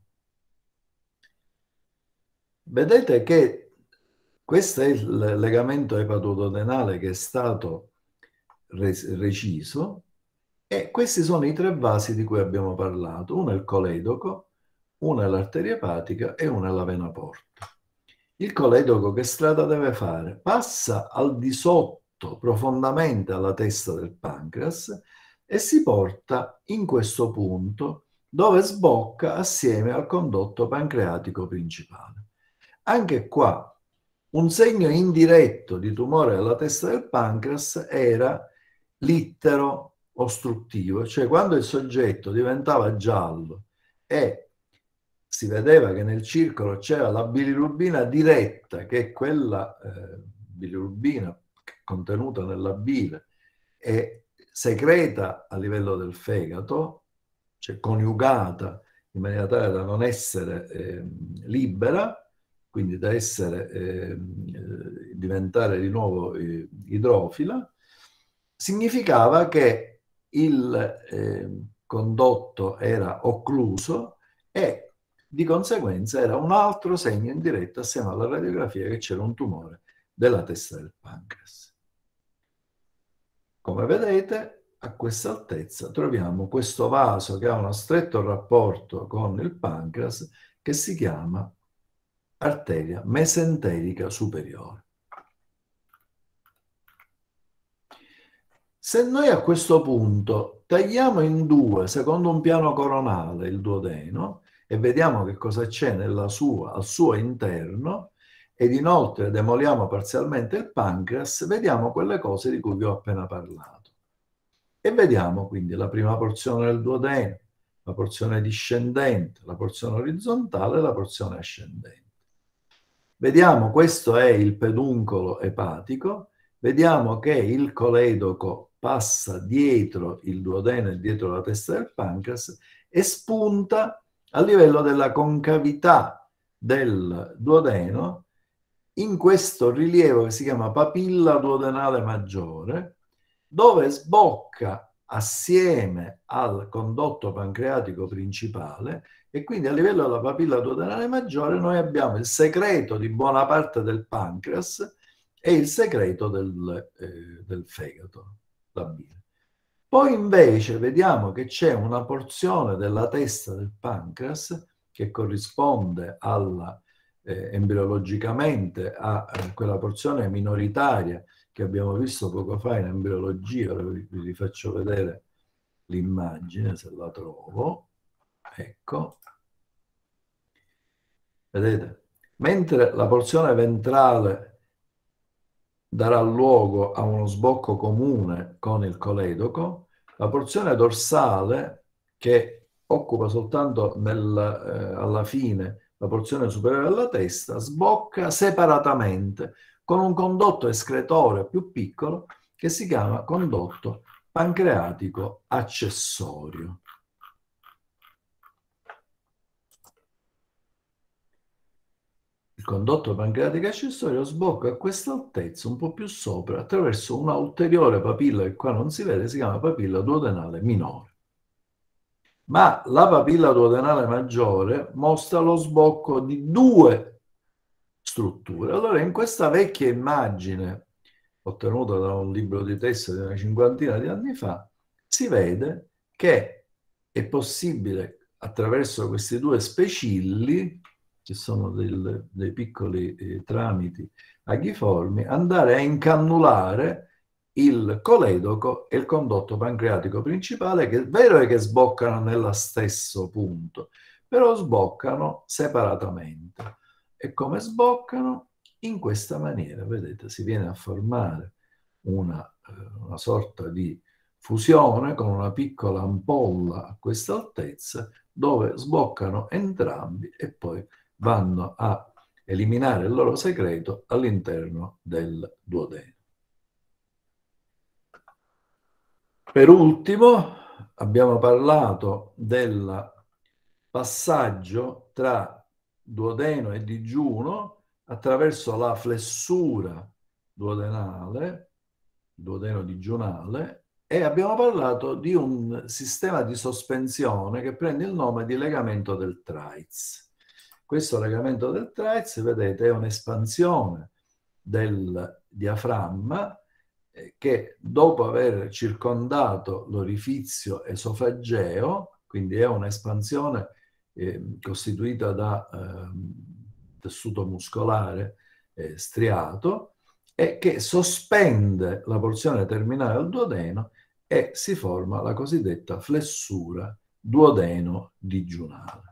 Vedete che questo è il legamento epatoduodenale che è stato reciso e questi sono i tre vasi di cui abbiamo parlato. Uno è il coledoco, uno è l'arteria epatica e uno è la vena porta. Il coledoco che strada deve fare? Passa al di sotto, profondamente alla testa del pancreas e si porta in questo punto dove sbocca assieme al condotto pancreatico principale. Anche qua un segno indiretto di tumore alla testa del pancreas era l'ittero ostruttivo, cioè quando il soggetto diventava giallo e si vedeva che nel circolo c'era la bilirubina diretta, che è quella bilirubina contenuta nella bile e secreta a livello del fegato, cioè coniugata in maniera tale da non essere libera, quindi da essere diventare di nuovo idrofila, significava che il condotto era occluso e di conseguenza era un altro segno indiretto assieme alla radiografia che c'era un tumore della testa del pancreas. Come vedete, a questa altezza troviamo questo vaso che ha uno stretto rapporto con il pancreas che si chiama arteria mesenterica superiore. Se noi a questo punto tagliamo in due, secondo un piano coronale, il duodeno e vediamo che cosa c'è al suo interno ed inoltre demoliamo parzialmente il pancreas, vediamo quelle cose di cui vi ho appena parlato. E vediamo quindi la prima porzione del duodeno, la porzione discendente, la porzione orizzontale e la porzione ascendente. Vediamo, questo è il peduncolo epatico, vediamo che il coledoco passa dietro il duodeno e dietro la testa del pancreas e spunta a livello della concavità del duodeno in questo rilievo che si chiama papilla duodenale maggiore, dove sbocca assieme al condotto pancreatico principale e quindi a livello della papilla duodenale maggiore noi abbiamo il secreto di buona parte del pancreas e il secreto del fegato, la bile. Poi invece vediamo che c'è una porzione della testa del pancreas che corrisponde embriologicamente a quella porzione minoritaria che abbiamo visto poco fa in embriologia. Ora vi faccio vedere l'immagine se la trovo. Ecco. Vedete? Mentre la porzione ventrale darà luogo a uno sbocco comune con il coledoco, la porzione dorsale, che occupa soltanto alla fine la porzione superiore della testa, sbocca separatamente con un condotto escretore più piccolo che si chiama condotto pancreatico accessorio. Il condotto pancreatico accessorio sbocca a questa altezza, un po' più sopra, attraverso una ulteriore papilla che qua non si vede, si chiama papilla duodenale minore. Ma la papilla duodenale maggiore mostra lo sbocco di due strutture. Allora, in questa vecchia immagine, ottenuta da un libro di testo di una cinquantina di anni fa, si vede che è possibile, attraverso questi due specilli, che sono dei piccoli tramiti aghiformi, andare a incannulare il coledoco e il condotto pancreatico principale, che è vero che sboccano nello stesso punto, però sboccano separatamente. E come sboccano? In questa maniera, vedete, si viene a formare una sorta di fusione con una piccola ampolla a questa altezza, dove sboccano entrambi e poi vanno a eliminare il loro segreto all'interno del duodeno. Per ultimo abbiamo parlato della passaggio tra duodeno e digiuno attraverso la flessura duodenale, duodeno-digiunale, e abbiamo parlato di un sistema di sospensione che prende il nome di legamento del Treitz. Questo legamento del Treitz, vedete, è un'espansione del diaframma che dopo aver circondato l'orifizio esofageo, quindi è un'espansione costituita da tessuto muscolare striato, e che sospende la porzione terminale del duodeno e si forma la cosiddetta flessura duodeno-digiunale.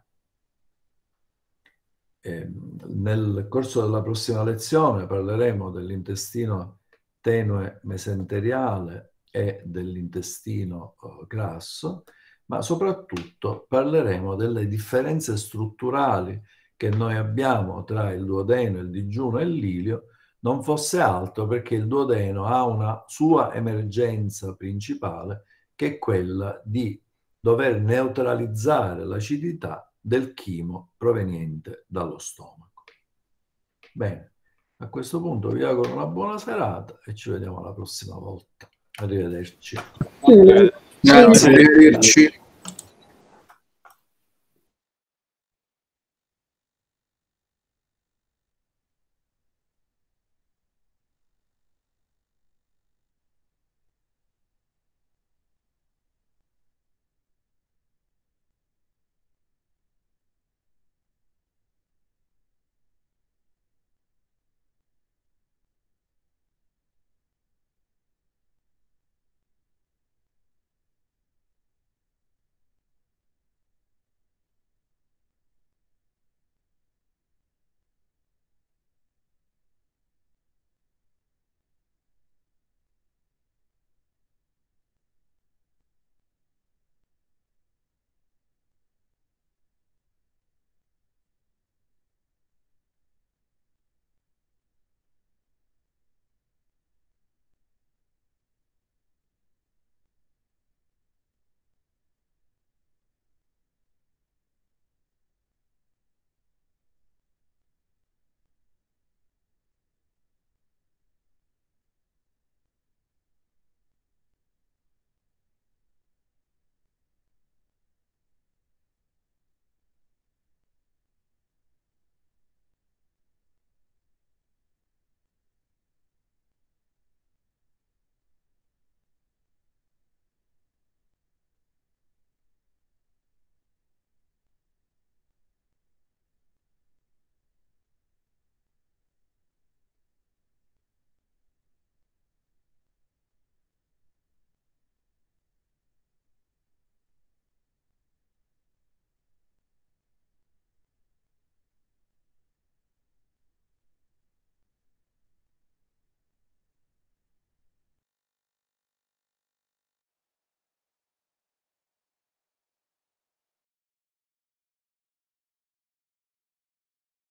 Nel corso della prossima lezione parleremo dell'intestino tenue mesenteriale e dell'intestino grasso, ma soprattutto parleremo delle differenze strutturali che noi abbiamo tra il duodeno, il digiuno e l'ilio, non fosse altro perché il duodeno ha una sua emergenza principale, che è quella di dover neutralizzare l'acidità del chimo proveniente dallo stomaco. Bene, a questo punto vi auguro una buona serata e ci vediamo la prossima volta. Arrivederci. Grazie, arrivederci.